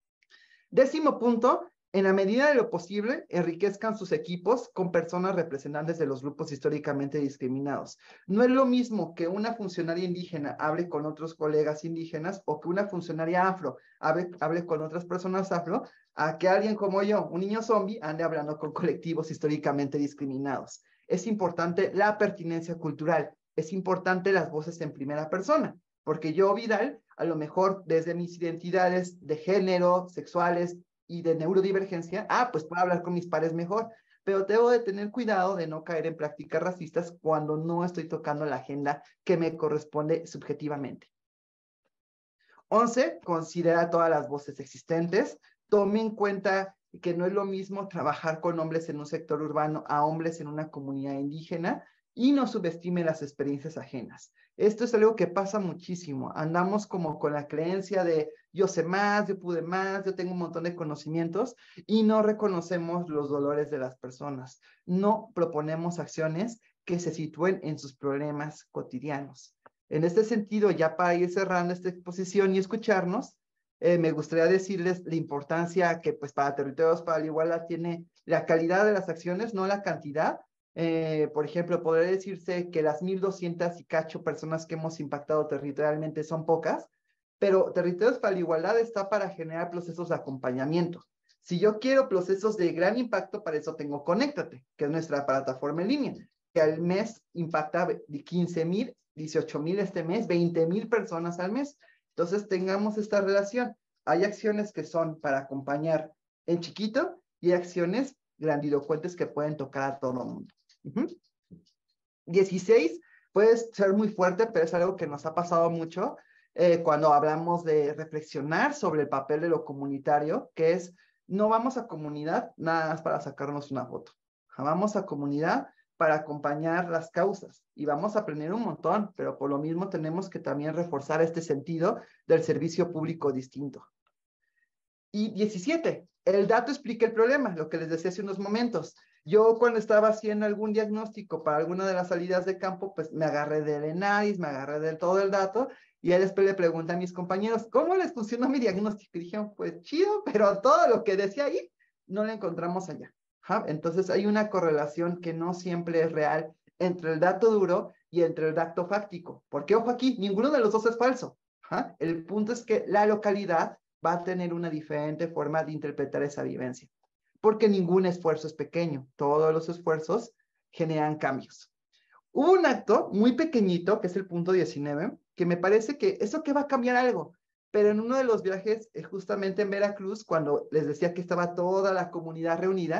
Décimo punto, en la medida de lo posible, enriquezcan sus equipos con personas representantes de los grupos históricamente discriminados. No es lo mismo que una funcionaria indígena hable con otros colegas indígenas o que una funcionaria afro hable, hable con otras personas afro, a que alguien como yo, un niño zombie, ande hablando con colectivos históricamente discriminados. Es importante la pertinencia cultural, es importante las voces en primera persona, porque yo, Vidal, a lo mejor desde mis identidades de género, sexuales, y de neurodivergencia, ah, pues puedo hablar con mis pares mejor, pero debo de tener cuidado de no caer en prácticas racistas cuando no estoy tocando la agenda que me corresponde subjetivamente. once, considera todas las voces existentes, tome en cuenta que no es lo mismo trabajar con hombres en un sector urbano a hombres en una comunidad indígena, y no subestime las experiencias ajenas. Esto es algo que pasa muchísimo. Andamos como con la creencia de yo sé más, yo pude más, yo tengo un montón de conocimientos y no reconocemos los dolores de las personas. No proponemos acciones que se sitúen en sus problemas cotidianos. En este sentido, ya para ir cerrando esta exposición y escucharnos, eh, me gustaría decirles la importancia que pues para Territorios para la Igualdad tiene la calidad de las acciones, no la cantidad. Eh, por ejemplo, podría decirse que las mil doscientas y cacho personas que hemos impactado territorialmente son pocas, pero Territorios para la Igualdad está para generar procesos de acompañamiento. Si yo quiero procesos de gran impacto, para eso tengo Conéctate, que es nuestra plataforma en línea, que al mes impacta quince mil, dieciocho mil este mes, veinte mil personas al mes. Entonces, tengamos esta relación. Hay acciones que son para acompañar en chiquito y acciones grandilocuentes que pueden tocar a todo el mundo. Uh-huh. dieciséis, puede ser muy fuerte, pero es algo que nos ha pasado mucho eh, cuando hablamos de reflexionar sobre el papel de lo comunitario, que es, no vamos a comunidad nada más para sacarnos una foto. Vamos a comunidad para acompañar las causas y vamos a aprender un montón, pero por lo mismo tenemos que también reforzar este sentido del servicio público distinto. Y diecisiete, el dato explica el problema, lo que les decía hace unos momentos. Yo cuando estaba haciendo algún diagnóstico para alguna de las salidas de campo, pues me agarré del ENARIS, me agarré de todo el dato, y ahí después le pregunté a mis compañeros, ¿cómo les funcionó mi diagnóstico? Y dijeron, pues chido, pero todo lo que decía ahí, no lo encontramos allá. ¿Ja? Entonces hay una correlación que no siempre es real entre el dato duro y entre el dato fáctico. Porque, ojo aquí, ninguno de los dos es falso. ¿Ja? El punto es que la localidad va a tener una diferente forma de interpretar esa vivencia. Porque ningún esfuerzo es pequeño. Todos los esfuerzos generan cambios. Hubo un acto muy pequeñito, que es el punto diecinueve, que me parece que eso que va a cambiar algo. Pero en uno de los viajes, justamente en Veracruz, cuando les decía que estaba toda la comunidad reunida,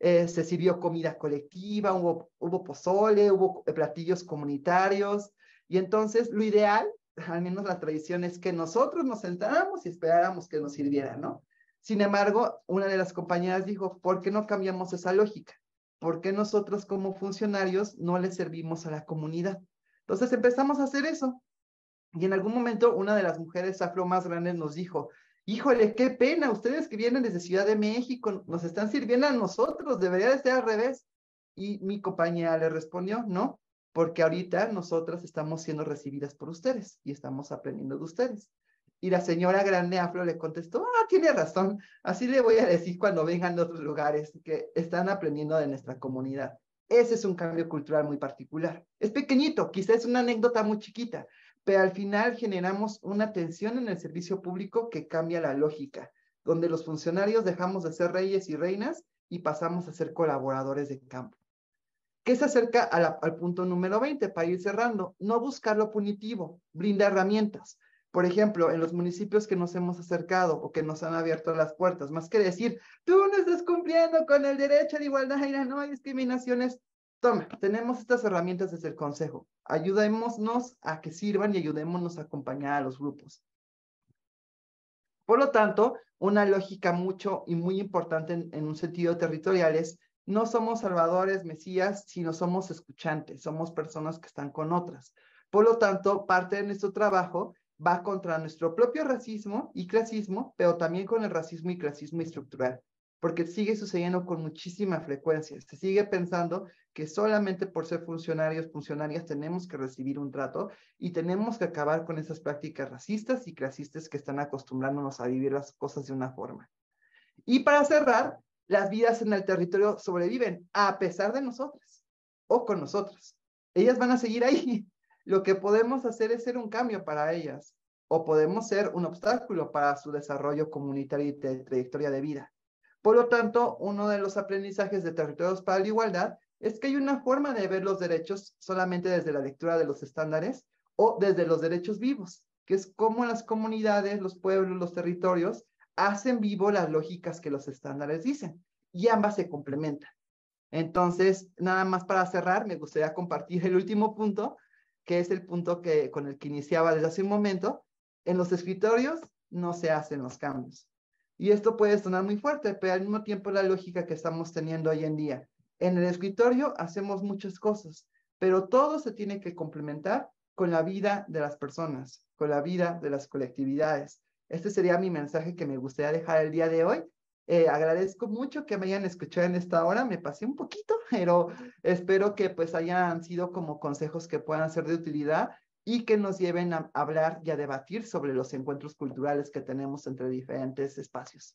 eh, se sirvió comida colectiva, hubo, hubo pozole, hubo platillos comunitarios, y entonces lo ideal, al menos la tradición, es que nosotros nos sentáramos y esperáramos que nos sirvieran, ¿no? Sin embargo, una de las compañeras dijo, ¿por qué no cambiamos esa lógica? ¿Por qué nosotros como funcionarios no le servimos a la comunidad? Entonces empezamos a hacer eso. Y en algún momento una de las mujeres afro más grandes nos dijo, híjole, qué pena, ustedes que vienen desde Ciudad de México nos están sirviendo a nosotros, debería de ser al revés. Y mi compañera le respondió, no, porque ahorita nosotras estamos siendo recibidas por ustedes y estamos aprendiendo de ustedes. Y la señora grande afro le contestó, ah, tiene razón, así le voy a decir cuando vengan de otros lugares que están aprendiendo de nuestra comunidad. Ese es un cambio cultural muy particular. Es pequeñito, quizás es una anécdota muy chiquita, pero al final generamos una tensión en el servicio público que cambia la lógica, donde los funcionarios dejamos de ser reyes y reinas y pasamos a ser colaboradores de campo. ¿Qué se acerca a la, al punto número veinte para ir cerrando? No buscar lo punitivo, brinda herramientas. Por ejemplo, en los municipios que nos hemos acercado o que nos han abierto las puertas, más que decir, tú no estás cumpliendo con el derecho a la igualdad y no hay discriminaciones, toma, tenemos estas herramientas desde el Consejo. Ayudémonos a que sirvan y ayudémonos a acompañar a los grupos. Por lo tanto, una lógica mucho y muy importante en, en un sentido territorial es, no somos salvadores, mesías, sino somos escuchantes, somos personas que están con otras. Por lo tanto, parte de nuestro trabajo va contra nuestro propio racismo y clasismo, pero también con el racismo y clasismo estructural, porque sigue sucediendo con muchísima frecuencia. Se sigue pensando que solamente por ser funcionarios, funcionarias, tenemos que recibir un trato y tenemos que acabar con esas prácticas racistas y clasistas que están acostumbrándonos a vivir las cosas de una forma. Y para cerrar, las vidas en el territorio sobreviven a pesar de nosotras o con nosotros. Ellas van a seguir ahí. Lo que podemos hacer es ser un cambio para ellas o podemos ser un obstáculo para su desarrollo comunitario y de trayectoria de vida. Por lo tanto, uno de los aprendizajes de Territorios para la Igualdad es que hay una forma de ver los derechos solamente desde la lectura de los estándares o desde los derechos vivos, que es cómo las comunidades, los pueblos, los territorios hacen vivo las lógicas que los estándares dicen y ambas se complementan. Entonces, nada más para cerrar, me gustaría compartir el último punto, que es el punto que, con el que iniciaba desde hace un momento. En los escritorios no se hacen los cambios. Y esto puede sonar muy fuerte, pero al mismo tiempo la lógica que estamos teniendo hoy en día. En el escritorio hacemos muchas cosas, pero todo se tiene que complementar con la vida de las personas, con la vida de las colectividades. Este sería mi mensaje que me gustaría dejar el día de hoy. Eh, agradezco mucho que me hayan escuchado en esta hora, me pasé un poquito, pero espero que pues hayan sido como consejos que puedan ser de utilidad y que nos lleven a hablar y a debatir sobre los encuentros culturales que tenemos entre diferentes espacios.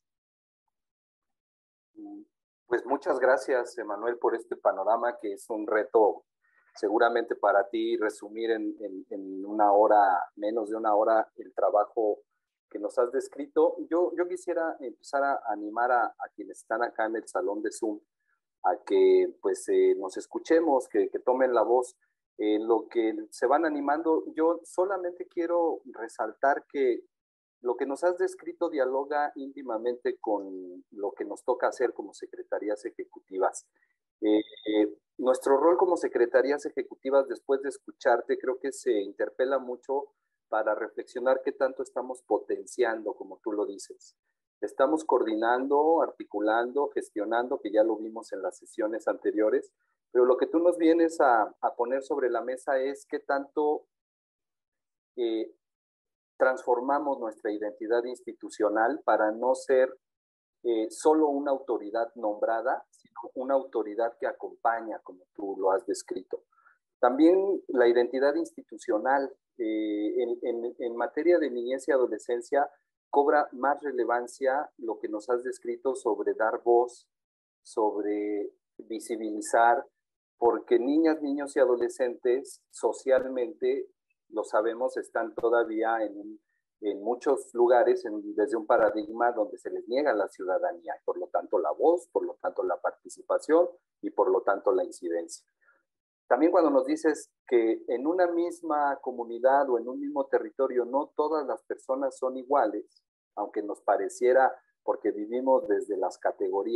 Pues muchas gracias, Emanuel, por este panorama que es un reto seguramente para ti resumir en, en, en una hora, menos de una hora, el trabajo que nos has descrito. Yo, yo quisiera empezar a animar a, a quienes están acá en el salón de Zoom a que pues eh, nos escuchemos, que, que tomen la voz. En eh, lo que se van animando, yo solamente quiero resaltar que lo que nos has descrito dialoga íntimamente con lo que nos toca hacer como secretarías ejecutivas. Eh, eh, nuestro rol como secretarías ejecutivas, después de escucharte, creo que se interpela mucho para reflexionar qué tanto estamos potenciando, como tú lo dices. Estamos coordinando, articulando, gestionando, que ya lo vimos en las sesiones anteriores, pero lo que tú nos vienes a, a poner sobre la mesa es qué tanto eh, transformamos nuestra identidad institucional para no ser eh, solo una autoridad nombrada, sino una autoridad que acompaña, como tú lo has descrito. También la identidad institucional eh, en, en, en materia de niñez y adolescencia cobra más relevancia lo que nos has descrito sobre dar voz, sobre visibilizar, porque niñas, niños y adolescentes socialmente, lo sabemos, están todavía en, en muchos lugares en, desde un paradigma donde se les niega la ciudadanía, por lo tanto la voz, por lo tanto la participación y por lo tanto la incidencia. También cuando nos dices que en una misma comunidad o en un mismo territorio no todas las personas son iguales, aunque nos pareciera porque vivimos desde las categorías,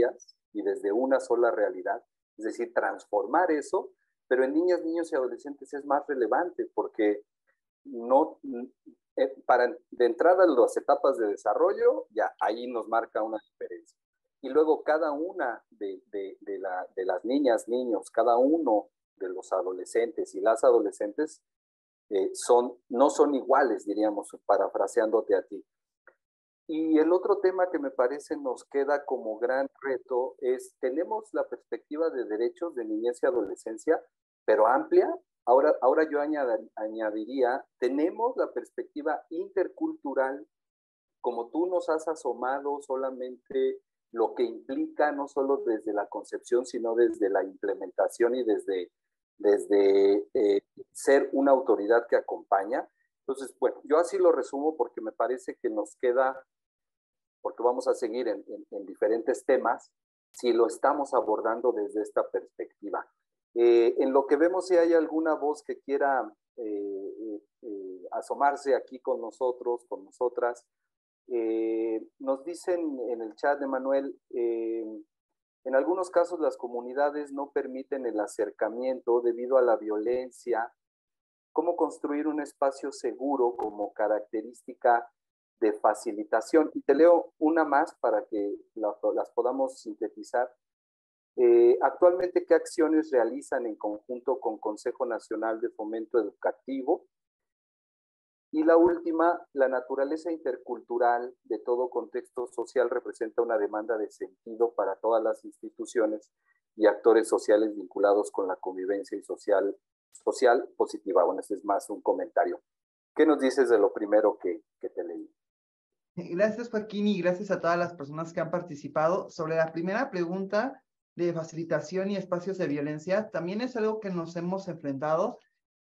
y desde una sola realidad, es decir, transformar eso, pero en niñas, niños y adolescentes es más relevante porque no, eh, para de entrada las etapas de desarrollo, ya ahí nos marca una diferencia. Y luego cada una de, de, de, la, de las niñas, niños, cada uno de los adolescentes y las adolescentes eh, son, no son iguales, diríamos, parafraseándote a ti. Y el otro tema que me parece nos queda como gran reto es, tenemos la perspectiva de derechos de niñez y adolescencia, pero amplia. Ahora, ahora yo añad, añadiría, tenemos la perspectiva intercultural, como tú nos has asomado solamente lo que implica no solo desde la concepción, sino desde la implementación y desde, desde eh, ser una autoridad que acompaña. Entonces, bueno, yo así lo resumo porque me parece que nos queda, porque vamos a seguir en, en, en diferentes temas, si lo estamos abordando desde esta perspectiva. Eh, en lo que vemos si hay alguna voz que quiera eh, eh, asomarse aquí con nosotros, con nosotras. Eh, nos dicen en el chat de Manuel, eh, en algunos casos las comunidades no permiten el acercamiento debido a la violencia. ¿Cómo construir un espacio seguro como característica de facilitación? Y te leo una más para que la, las podamos sintetizar. Eh, actualmente, ¿qué acciones realizan en conjunto con Consejo Nacional de Fomento Educativo? Y la última, la naturaleza intercultural de todo contexto social representa una demanda de sentido para todas las instituciones y actores sociales vinculados con la convivencia y social, social positiva. Bueno, ese es más un comentario. ¿Qué nos dices de lo primero que, que te leí? Gracias, Joaquín, y gracias a todas las personas que han participado. Sobre la primera pregunta de facilitación y espacios de violencia, también es algo que nos hemos enfrentado.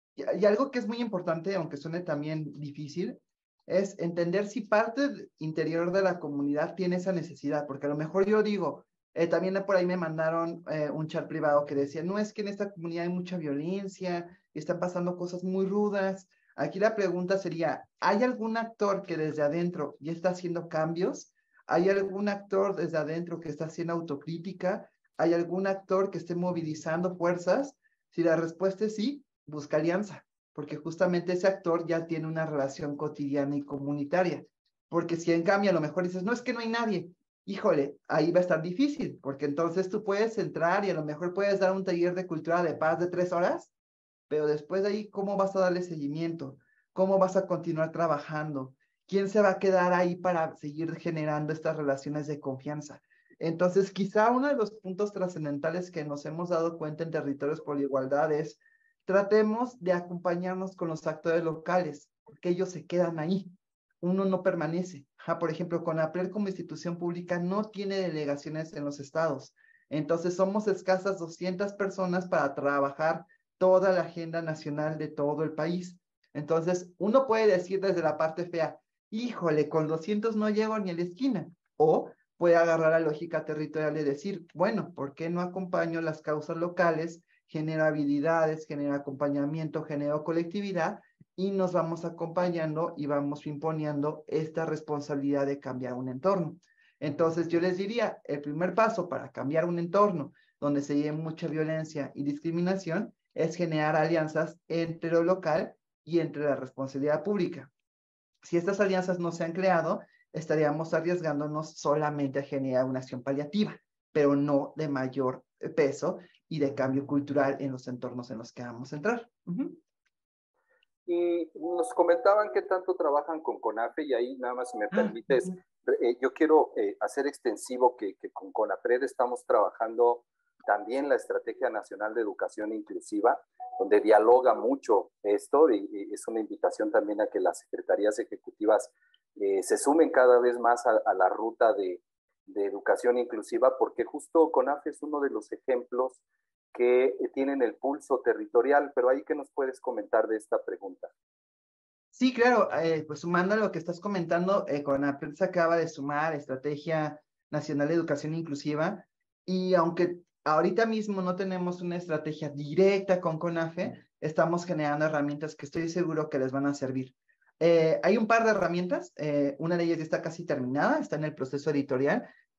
Y algo que es muy importante, aunque suene también difícil, es entender si parte interior de la comunidad tiene esa necesidad, porque a lo mejor yo digo, eh, también por ahí me mandaron eh, un chat privado que decía, no, es que en esta comunidad hay mucha violencia, están pasando cosas muy rudas. Aquí la pregunta sería, ¿hay algún actor que desde adentro ya está haciendo cambios? ¿Hay algún actor desde adentro que está haciendo autocrítica? ¿Hay algún actor que esté movilizando fuerzas? Si la respuesta es sí, busca alianza, porque justamente ese actor ya tiene una relación cotidiana y comunitaria. Porque si en cambio a lo mejor dices, no, es que no hay nadie, híjole, ahí va a estar difícil, porque entonces tú puedes entrar y a lo mejor puedes dar un taller de cultura de paz de tres horas, pero después de ahí, ¿cómo vas a darle seguimiento? ¿Cómo vas a continuar trabajando? ¿Quién se va a quedar ahí para seguir generando estas relaciones de confianza? Entonces, quizá uno de los puntos trascendentales que nos hemos dado cuenta en Territorios por la Igualdad es tratemos de acompañarnos con los actores locales, porque ellos se quedan ahí. Uno no permanece. Ja, por ejemplo, CONAPRED como institución pública no tiene delegaciones en los estados. Entonces, somos escasas doscientas personas para trabajar toda la agenda nacional de todo el país. Entonces, uno puede decir desde la parte fea, híjole, con doscientos no llego ni a la esquina. O puede agarrar la lógica territorial y decir, bueno, ¿por qué no acompaño las causas locales? Genera habilidades, genera acompañamiento, genera colectividad y nos vamos acompañando y vamos imponiendo esta responsabilidad de cambiar un entorno. Entonces yo les diría, el primer paso para cambiar un entorno donde se lleve mucha violencia y discriminación es generar alianzas entre lo local y entre la responsabilidad pública. Si estas alianzas no se han creado, estaríamos arriesgándonos solamente a generar una acción paliativa, pero no de mayor peso y de cambio cultural en los entornos en los que vamos a entrar. Uh-huh. Y nos comentaban que tanto trabajan con CONAFE, y ahí nada más si me permites, uh-huh. eh, yo quiero eh, hacer extensivo que, que con CONAPRED estamos trabajando también la Estrategia Nacional de Educación Inclusiva, donde dialoga mucho esto, y, y es una invitación también a que las secretarías ejecutivas eh, se sumen cada vez más a, a la ruta de, de educación inclusiva, porque justo CONAFE es uno de los ejemplos que tienen el pulso territorial, pero ahí, ¿qué nos puedes comentar de esta pregunta? Sí, claro, eh, pues sumando a lo que estás comentando, eh, CONAPRED se acaba de sumar Estrategia Nacional de Educación Inclusiva, y aunque ahorita mismo no tenemos una estrategia directa con CONAFE, estamos generando herramientas que estoy seguro que les van a servir. Eh, hay un par de herramientas, eh, una de ellas ya está casi terminada, está en el proceso editorial,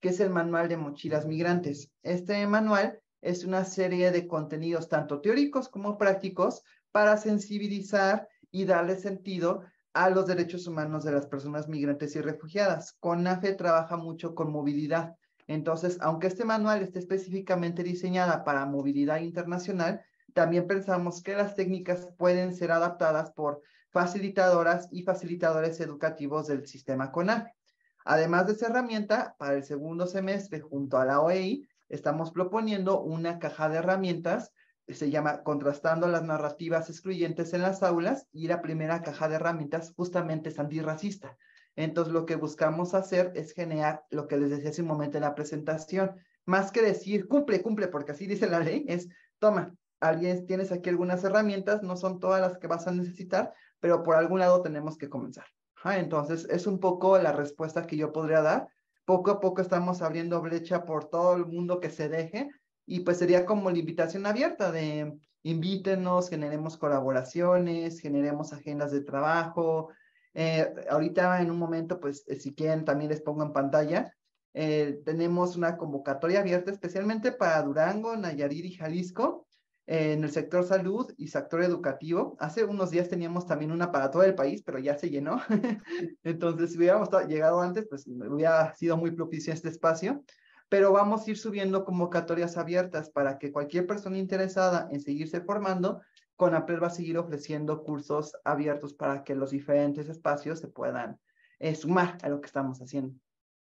que es el Manual de Mochilas Migrantes. Este manual es una serie de contenidos tanto teóricos como prácticos para sensibilizar y darle sentido a los derechos humanos de las personas migrantes y refugiadas. CONAFE trabaja mucho con movilidad. Entonces, aunque este manual esté específicamente diseñada para movilidad internacional, también pensamos que las técnicas pueden ser adaptadas por facilitadoras y facilitadores educativos del sistema CONAFE. Además de esa herramienta, para el segundo semestre, junto a la O E I, estamos proponiendo una caja de herramientas, se llama Contrastando las narrativas excluyentes en las aulas, y la primera caja de herramientas justamente es antirracista. Entonces, lo que buscamos hacer es generar lo que les decía hace un momento en la presentación, más que decir, cumple, cumple, porque así dice la ley, es, toma, alguien, tienes aquí algunas herramientas, no son todas las que vas a necesitar, pero por algún lado tenemos que comenzar. Ah, entonces, es un poco la respuesta que yo podría dar. Poco a poco estamos abriendo brecha por todo el mundo que se deje, y pues sería como la invitación abierta de invítenos, generemos colaboraciones, generemos agendas de trabajo. Eh, ahorita en un momento, pues eh, si quieren también les pongo en pantalla, eh, tenemos una convocatoria abierta especialmente para Durango, Nayarit y Jalisco, eh, en el sector salud y sector educativo. Hace unos días teníamos también una para todo el país, pero ya se llenó. Entonces, si hubiéramos llegado antes, pues hubiera sido muy propicio este espacio. Pero vamos a ir subiendo convocatorias abiertas para que cualquier persona interesada en seguirse formando, CONAPRED va a seguir ofreciendo cursos abiertos para que los diferentes espacios se puedan eh, sumar a lo que estamos haciendo.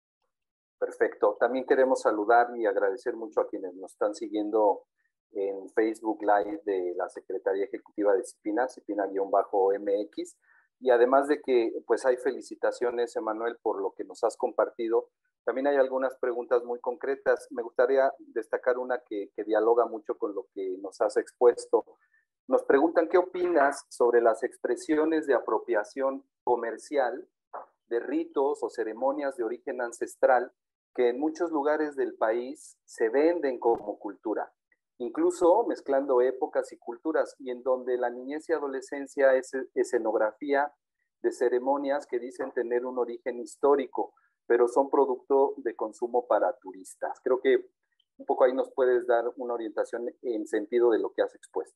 Perfecto. También queremos saludar y agradecer mucho a quienes nos están siguiendo en Facebook Live de la Secretaría Ejecutiva de CIPINA, CIPINA-M X. Y además de que pues hay felicitaciones, Emanuel, por lo que nos has compartido, también hay algunas preguntas muy concretas. Me gustaría destacar una que, que dialoga mucho con lo que nos has expuesto. Nos preguntan qué opinas sobre las expresiones de apropiación comercial de ritos o ceremonias de origen ancestral que en muchos lugares del país se venden como cultura, incluso mezclando épocas y culturas, y en donde la niñez y adolescencia es escenografía de ceremonias que dicen tener un origen histórico, pero son producto de consumo para turistas. Creo que un poco ahí nos puedes dar una orientación en sentido de lo que has expuesto.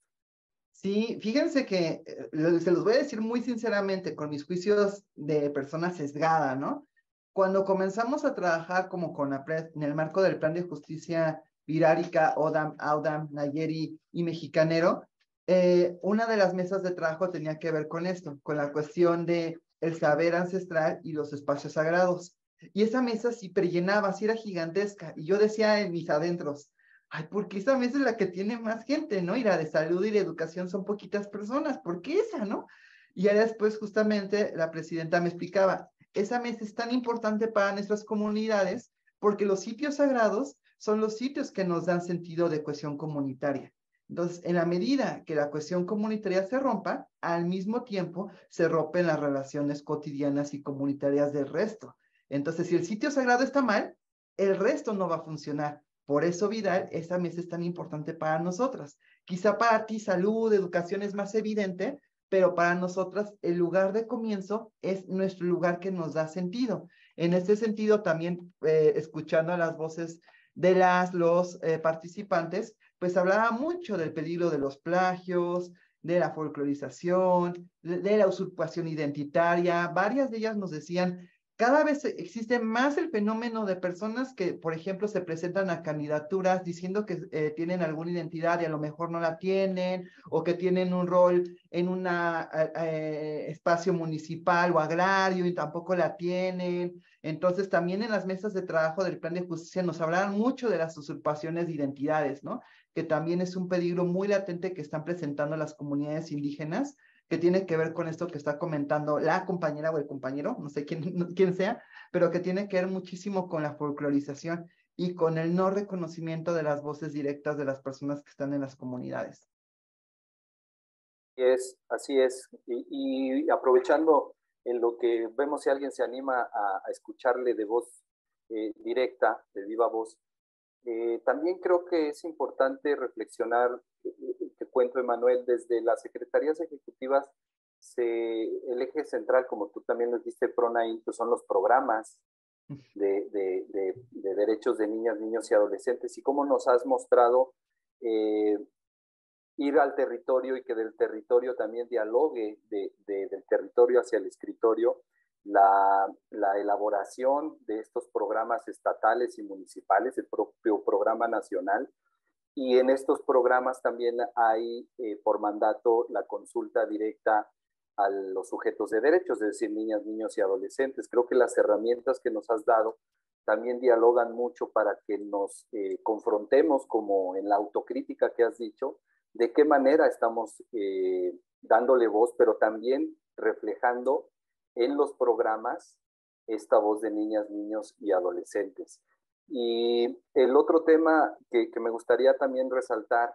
Sí, fíjense que eh, se los voy a decir muy sinceramente, con mis juicios de persona sesgada, ¿no? Cuando comenzamos a trabajar como CONAPRED en el marco del Plan de Justicia Virárica, ODAM, AUDAM, Nayeri y Mexicanero, eh, una de las mesas de trabajo tenía que ver con esto, con la cuestión de el saber ancestral y los espacios sagrados. Y esa mesa sí prellenaba, sí era gigantesca, y yo decía en mis adentros, ay, porque esa mesa es la que tiene más gente, ¿no? Y la de salud y de educación son poquitas personas, ¿por qué esa, no? Y ya después justamente la presidenta me explicaba, esa mesa es tan importante para nuestras comunidades porque los sitios sagrados son los sitios que nos dan sentido de cohesión comunitaria. Entonces, en la medida que la cohesión comunitaria se rompa, al mismo tiempo se rompen las relaciones cotidianas y comunitarias del resto. Entonces, si el sitio sagrado está mal, el resto no va a funcionar. Por eso, Vidal, esa mesa es tan importante para nosotras. Quizá para ti salud, educación es más evidente, pero para nosotras el lugar de comienzo es nuestro lugar que nos da sentido. En este sentido, también eh, escuchando las voces de las, los eh, participantes, pues hablaba mucho del peligro de los plagios, de la folclorización, de, de la usurpación identitaria. Varias de ellas nos decían, cada vez existe más el fenómeno de personas que, por ejemplo, se presentan a candidaturas diciendo que eh, tienen alguna identidad y a lo mejor no la tienen, o que tienen un rol en un eh, espacio municipal o agrario y tampoco la tienen. Entonces, también en las mesas de trabajo del Plan de Justicia nos hablaban mucho de las usurpaciones de identidades, ¿no? Que también es un peligro muy latente que están presentando las comunidades indígenas, que tiene que ver con esto que está comentando la compañera o el compañero, no sé quién, quién sea, pero que tiene que ver muchísimo con la folclorización y con el no reconocimiento de las voces directas de las personas que están en las comunidades. Es, así es. Y, y aprovechando en lo que vemos si alguien se anima a, a escucharle de voz eh, directa, de viva voz, eh, también creo que es importante reflexionar, eh, que cuento, Emanuel, desde las secretarías ejecutivas, se, el eje central, como tú también lo dijiste, PRONAIN, pues son los programas, de, de, de, de derechos de niñas, niños y adolescentes, y cómo nos has mostrado eh, ir al territorio y que del territorio también dialogue de, de, del territorio hacia el escritorio la, la elaboración de estos programas estatales y municipales, el propio programa nacional, y en estos programas también hay eh, por mandato la consulta directa a los sujetos de derechos, es decir, niñas, niños y adolescentes. Creo que las herramientas que nos has dado también dialogan mucho para que nos eh, confrontemos, como en la autocrítica que has dicho, de qué manera estamos eh, dándole voz, pero también reflejando en los programas esta voz de niñas, niños y adolescentes. Y el otro tema que, que me gustaría también resaltar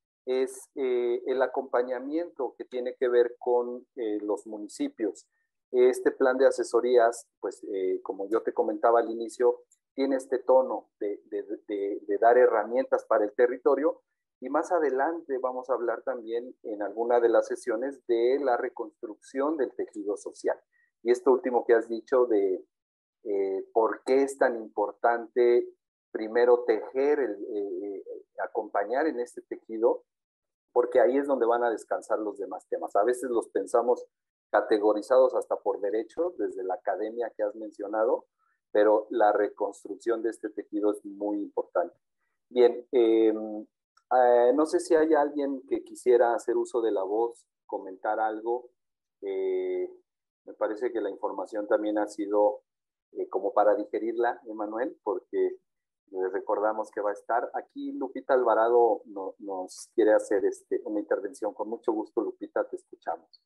es eh, el acompañamiento que tiene que ver con eh, los municipios. Este plan de asesorías, pues eh, como yo te comentaba al inicio, tiene este tono de, de, de, de dar herramientas para el territorio, y más adelante vamos a hablar también en alguna de las sesiones de la reconstrucción del tejido social. Y esto último que has dicho de eh, por qué es tan importante primero tejer, el, eh, acompañar en este tejido, porque ahí es donde van a descansar los demás temas. A veces los pensamos categorizados hasta por derecho, desde la academia que has mencionado, pero la reconstrucción de este tejido es muy importante. Bien, eh, eh, no sé si hay alguien que quisiera hacer uso de la voz, comentar algo. Eh, me parece que la información también ha sido eh, como para digerirla, Emanuel, porque les recordamos que va a estar aquí. Lupita Alvarado no, nos quiere hacer este, una intervención. Con mucho gusto, Lupita, te escuchamos.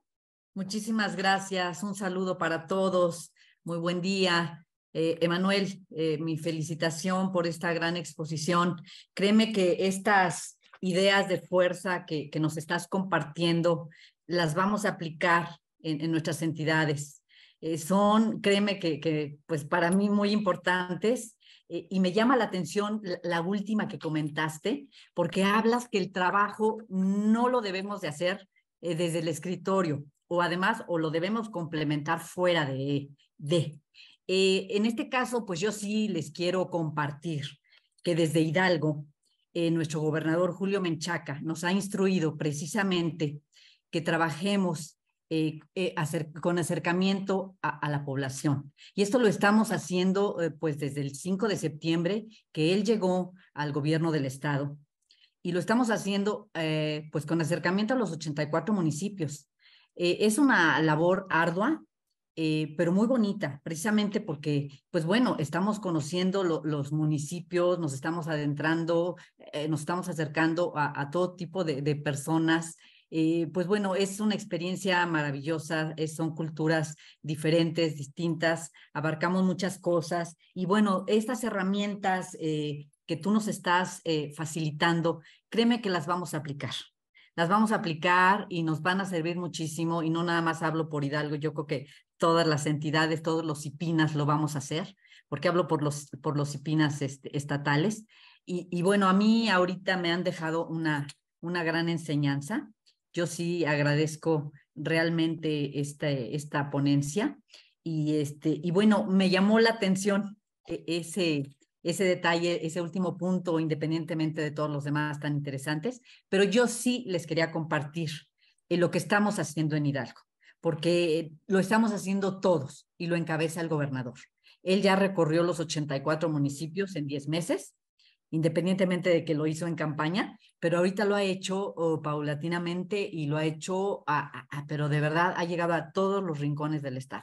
Muchísimas gracias. Un saludo para todos. Muy buen día. Eh, Emanuel, eh, mi felicitación por esta gran exposición. Créeme que estas ideas de fuerza que, que nos estás compartiendo las vamos a aplicar en, en nuestras entidades. Eh, son, créeme que, que pues para mí muy importantes. Eh, y me llama la atención la, la última que comentaste, porque hablas que el trabajo no lo debemos de hacer eh, desde el escritorio, o además, o lo debemos complementar fuera de. de. Eh, en este caso, pues yo sí les quiero compartir que desde Hidalgo, eh, nuestro gobernador Julio Menchaca nos ha instruido precisamente que trabajemos Eh, eh, acer con acercamiento a, a la población. Y esto lo estamos haciendo eh, pues desde el cinco de septiembre que él llegó al gobierno del estado, y lo estamos haciendo eh, pues con acercamiento a los ochenta y cuatro municipios. Eh, es una labor ardua, eh, pero muy bonita, precisamente porque, pues bueno, estamos conociendo lo, los municipios, nos estamos adentrando, eh, nos estamos acercando a, a todo tipo de, de personas. Eh, pues bueno, es una experiencia maravillosa, es, son culturas diferentes, distintas, abarcamos muchas cosas, y bueno, estas herramientas eh, que tú nos estás eh, facilitando, créeme que las vamos a aplicar. Las vamos a aplicar y nos van a servir muchísimo, y no nada más hablo por Hidalgo, yo creo que todas las entidades, todos los IPINAS lo vamos a hacer, porque hablo por los, por los IPINAS este, estatales. Y, y bueno, a mí ahorita me han dejado una, una gran enseñanza. Yo sí agradezco realmente esta, esta ponencia, y, este, y bueno, me llamó la atención ese, ese detalle, ese último punto, independientemente de todos los demás tan interesantes, pero yo sí les quería compartir lo que estamos haciendo en Hidalgo, porque lo estamos haciendo todos y lo encabeza el gobernador. Él ya recorrió los ochenta y cuatro municipios en diez meses, independientemente de que lo hizo en campaña, pero ahorita lo ha hecho oh, paulatinamente, y lo ha hecho, a, a, a, pero de verdad ha llegado a todos los rincones del estado,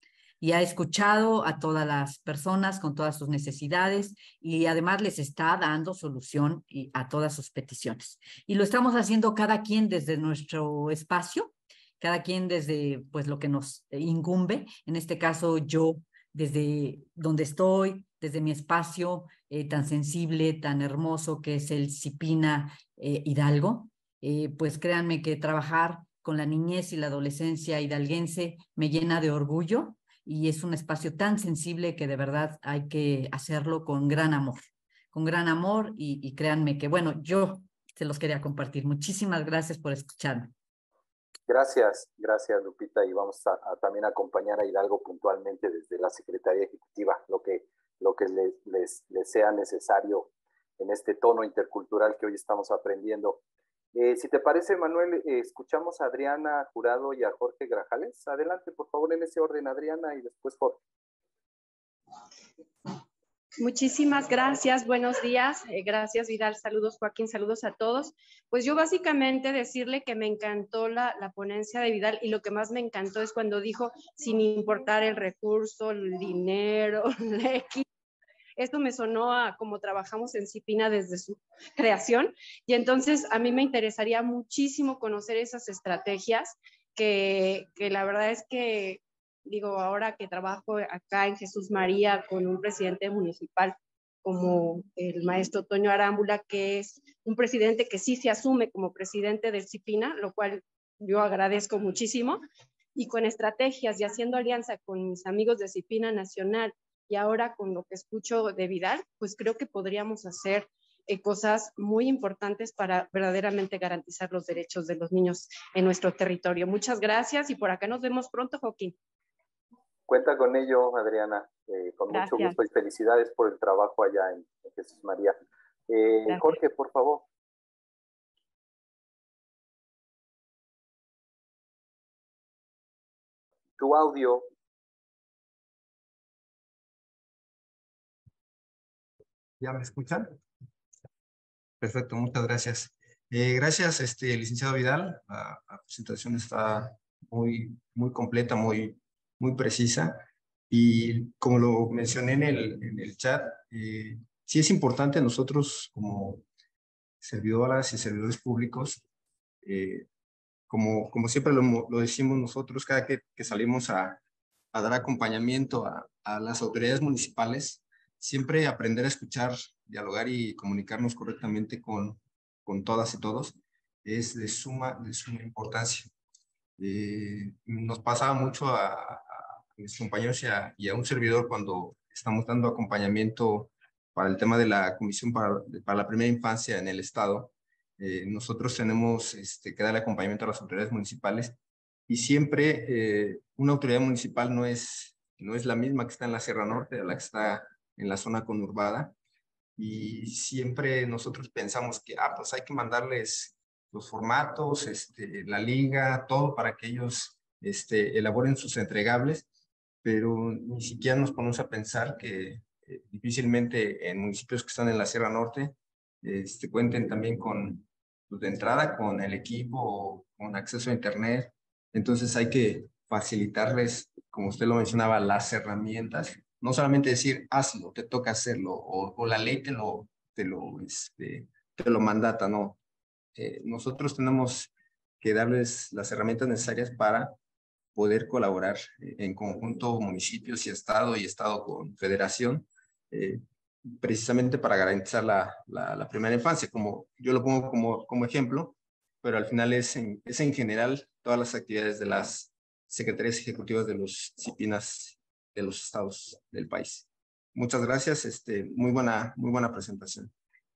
y ha escuchado a todas las personas con todas sus necesidades, y además les está dando solución a todas sus peticiones. Y lo estamos haciendo cada quien desde nuestro espacio, cada quien desde pues lo que nos incumbe, en este caso yo desde donde estoy, desde mi espacio eh, tan sensible, tan hermoso que es el CIPINA eh, Hidalgo. Eh, pues créanme que trabajar con la niñez y la adolescencia hidalguense me llena de orgullo, y es un espacio tan sensible que de verdad hay que hacerlo con gran amor, con gran amor, y, y créanme que, bueno, yo se los quería compartir. Muchísimas gracias por escucharme. Gracias, gracias Lupita, y vamos a, a también acompañar a Hidalgo puntualmente desde la Secretaría Ejecutiva, lo que, lo que les, les, les sea necesario en este tono intercultural que hoy estamos aprendiendo. Eh, si te parece, Manuel, eh, escuchamos a Adriana Jurado y a Jorge Grajales. Adelante, por favor, en ese orden, Adriana, y después Jorge. Muchísimas gracias, buenos días, eh, gracias Vidal, saludos Joaquín, saludos a todos. Pues yo básicamente decirle que me encantó la, la ponencia de Vidal, y lo que más me encantó es cuando dijo, sin importar el recurso, el dinero, el equipo. Esto me sonó a como trabajamos en Cipina desde su creación, y entonces a mí me interesaría muchísimo conocer esas estrategias que, que la verdad es que digo, ahora que trabajo acá en Jesús María con un presidente municipal como el maestro Toño Arámbula, que es un presidente que sí se asume como presidente del Cipina, lo cual yo agradezco muchísimo, y con estrategias y haciendo alianza con mis amigos de Cipina Nacional, y ahora con lo que escucho de Vidal, pues creo que podríamos hacer eh, cosas muy importantes para verdaderamente garantizar los derechos de los niños en nuestro territorio. Muchas gracias, y por acá nos vemos pronto, Joaquín. Cuenta con ello, Adriana, eh, con Gracias. mucho gusto, y felicidades por el trabajo allá en, en Jesús María. Eh, Jorge, por favor. Tu audio. ¿Ya me escuchan? Perfecto, muchas gracias. Eh, gracias, este, licenciado Vidal. La, la presentación está muy, muy completa, muy, muy precisa. Y como lo mencioné en el, en el chat, eh, sí es importante nosotros como servidoras y servidores públicos, eh, como, como siempre lo, lo decimos nosotros, cada que, que salimos a, a dar acompañamiento a, a las autoridades municipales, siempre aprender a escuchar, dialogar y comunicarnos correctamente con, con todas y todos es de suma, de suma importancia. Eh, nos pasaba mucho a, a mis compañeros y a, y a un servidor cuando estamos dando acompañamiento para el tema de la Comisión para, para la Primera Infancia en el Estado. Eh, nosotros tenemos este, que dar acompañamiento a las autoridades municipales, y siempre eh, una autoridad municipal no es, no es la misma que está en la Sierra Norte, a la que está en la zona conurbada, y siempre nosotros pensamos que ah, pues hay que mandarles los formatos, este, la liga, todo para que ellos este, elaboren sus entregables, pero ni siquiera nos ponemos a pensar que eh, difícilmente en municipios que están en la Sierra Norte este, cuenten también con, pues, de entrada con el equipo, con acceso a internet. Entonces hay que facilitarles, como usted lo mencionaba, las herramientas. No solamente decir, hazlo, te toca hacerlo, o, o la ley te lo, te lo, este, te lo mandata, no. Eh, nosotros tenemos que darles las herramientas necesarias para poder colaborar en conjunto municipios y Estado, y Estado con Federación, eh, precisamente para garantizar la, la, la primera infancia. Como yo lo pongo como, como ejemplo, pero al final es en, es en general todas las actividades de las secretarías ejecutivas de los Cipinas de los estados del país. Muchas gracias, este, muy buena, muy buena presentación.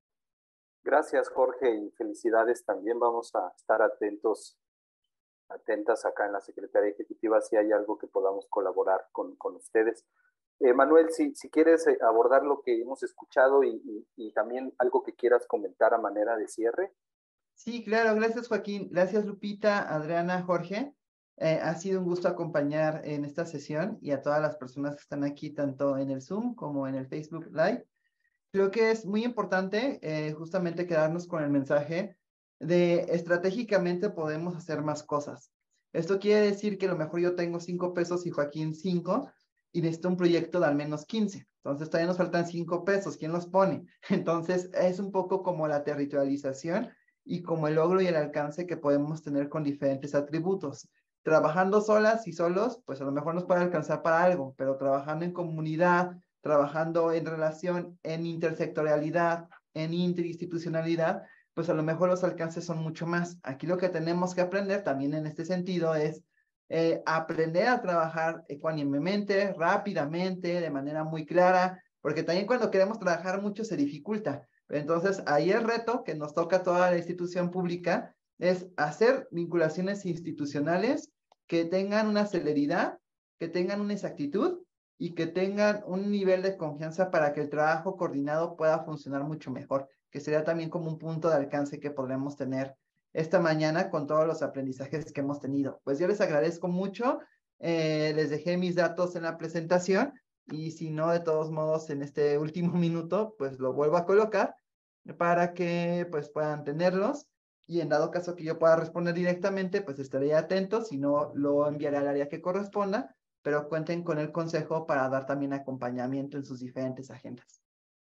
Gracias, Jorge, y felicidades también. Vamos a estar atentos, atentas acá en la Secretaría Ejecutiva si hay algo que podamos colaborar con, con ustedes. Eh, Manuel, si, si quieres eh, abordar lo que hemos escuchado y, y, y también algo que quieras comentar a manera de cierre. Sí, claro, gracias Joaquín, gracias Lupita, Adriana, Jorge. Eh, ha sido un gusto acompañar en esta sesión, y a todas las personas que están aquí, tanto en el Zoom como en el Facebook Live. Creo que es muy importante eh, justamente quedarnos con el mensaje de estratégicamente podemos hacer más cosas. Esto quiere decir que a lo mejor yo tengo cinco pesos y Joaquín cinco, y necesito un proyecto de al menos quince. Entonces todavía nos faltan cinco pesos. ¿Quién los pone? Entonces es un poco como la territorialización y como el logro y el alcance que podemos tener con diferentes atributos. Trabajando solas y solos, pues a lo mejor nos puede alcanzar para algo, pero trabajando en comunidad, trabajando en relación, en intersectorialidad, en interinstitucionalidad, pues a lo mejor los alcances son mucho más. Aquí lo que tenemos que aprender también en este sentido es eh, aprender a trabajar ecuánimemente, rápidamente, de manera muy clara, porque también cuando queremos trabajar mucho se dificulta. Entonces ahí el reto que nos toca a toda la institución pública es hacer vinculaciones institucionales que tengan una celeridad, que tengan una exactitud y que tengan un nivel de confianza para que el trabajo coordinado pueda funcionar mucho mejor, que sería también como un punto de alcance que podremos tener esta mañana con todos los aprendizajes que hemos tenido. Pues yo les agradezco mucho, eh, les dejé mis datos en la presentación y si no, de todos modos, en este último minuto, pues lo vuelvo a colocar para que pues puedan tenerlos y en dado caso que yo pueda responder directamente, pues estaré atento, si no, lo enviaré al área que corresponda, pero cuenten con el consejo para dar también acompañamiento en sus diferentes agendas.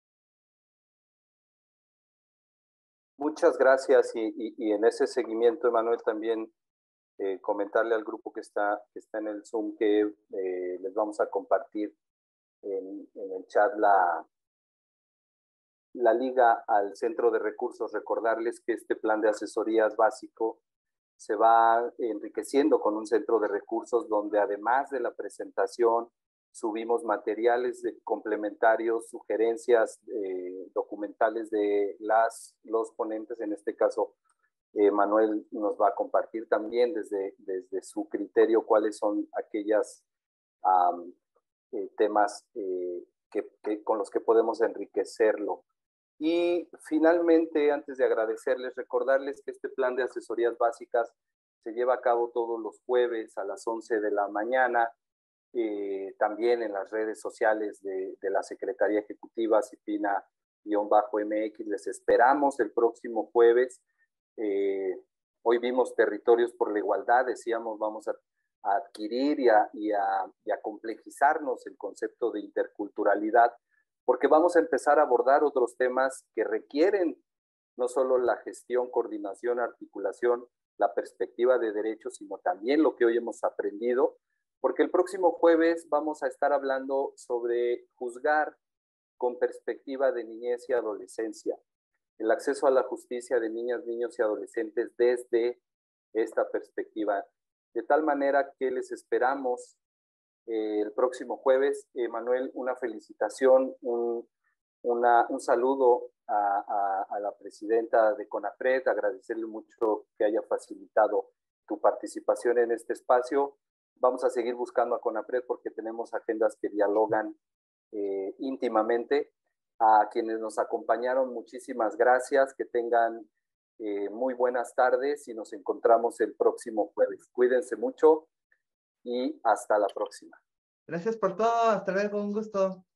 Muchas gracias y, y, y en ese seguimiento, Emanuel, también eh, comentarle al grupo que está, que está en el Zoom que eh, les vamos a compartir en, en el chat la, la liga al Centro de Recursos. Recordarles que este plan de asesorías básico se va enriqueciendo con un centro de recursos donde además de la presentación subimos materiales de, complementarios, sugerencias eh, documentales de las, los ponentes. En este caso, eh, Manuel nos va a compartir también desde, desde su criterio cuáles son aquellos um, eh, temas eh, que, que, con los que podemos enriquecerlo. Y finalmente, antes de agradecerles, recordarles que este plan de asesorías básicas se lleva a cabo todos los jueves a las once de la mañana, eh, también en las redes sociales de, de la Secretaría Ejecutiva, CIPINA-M X. Les esperamos el próximo jueves. Eh, hoy vimos Territorios por la Igualdad, decíamos vamos a, a adquirir y a, y, a, y a complejizarnos el concepto de interculturalidad, porque vamos a empezar a abordar otros temas que requieren no solo la gestión, coordinación, articulación, la perspectiva de derechos, sino también lo que hoy hemos aprendido, porque el próximo jueves vamos a estar hablando sobre juzgar con perspectiva de niñez y adolescencia, el acceso a la justicia de niñas, niños y adolescentes desde esta perspectiva. De tal manera que les esperamos Eh, el próximo jueves. Eh, Manuel, una felicitación, un, una, un saludo a, a, a la presidenta de CONAPRED, agradecerle mucho que haya facilitado tu participación en este espacio. Vamos a seguir buscando a CONAPRED porque tenemos agendas que dialogan eh, íntimamente. A quienes nos acompañaron, muchísimas gracias, que tengan eh, muy buenas tardes y nos encontramos el próximo jueves. Cuídense mucho y hasta la próxima. Gracias por todo, hasta luego, un gusto.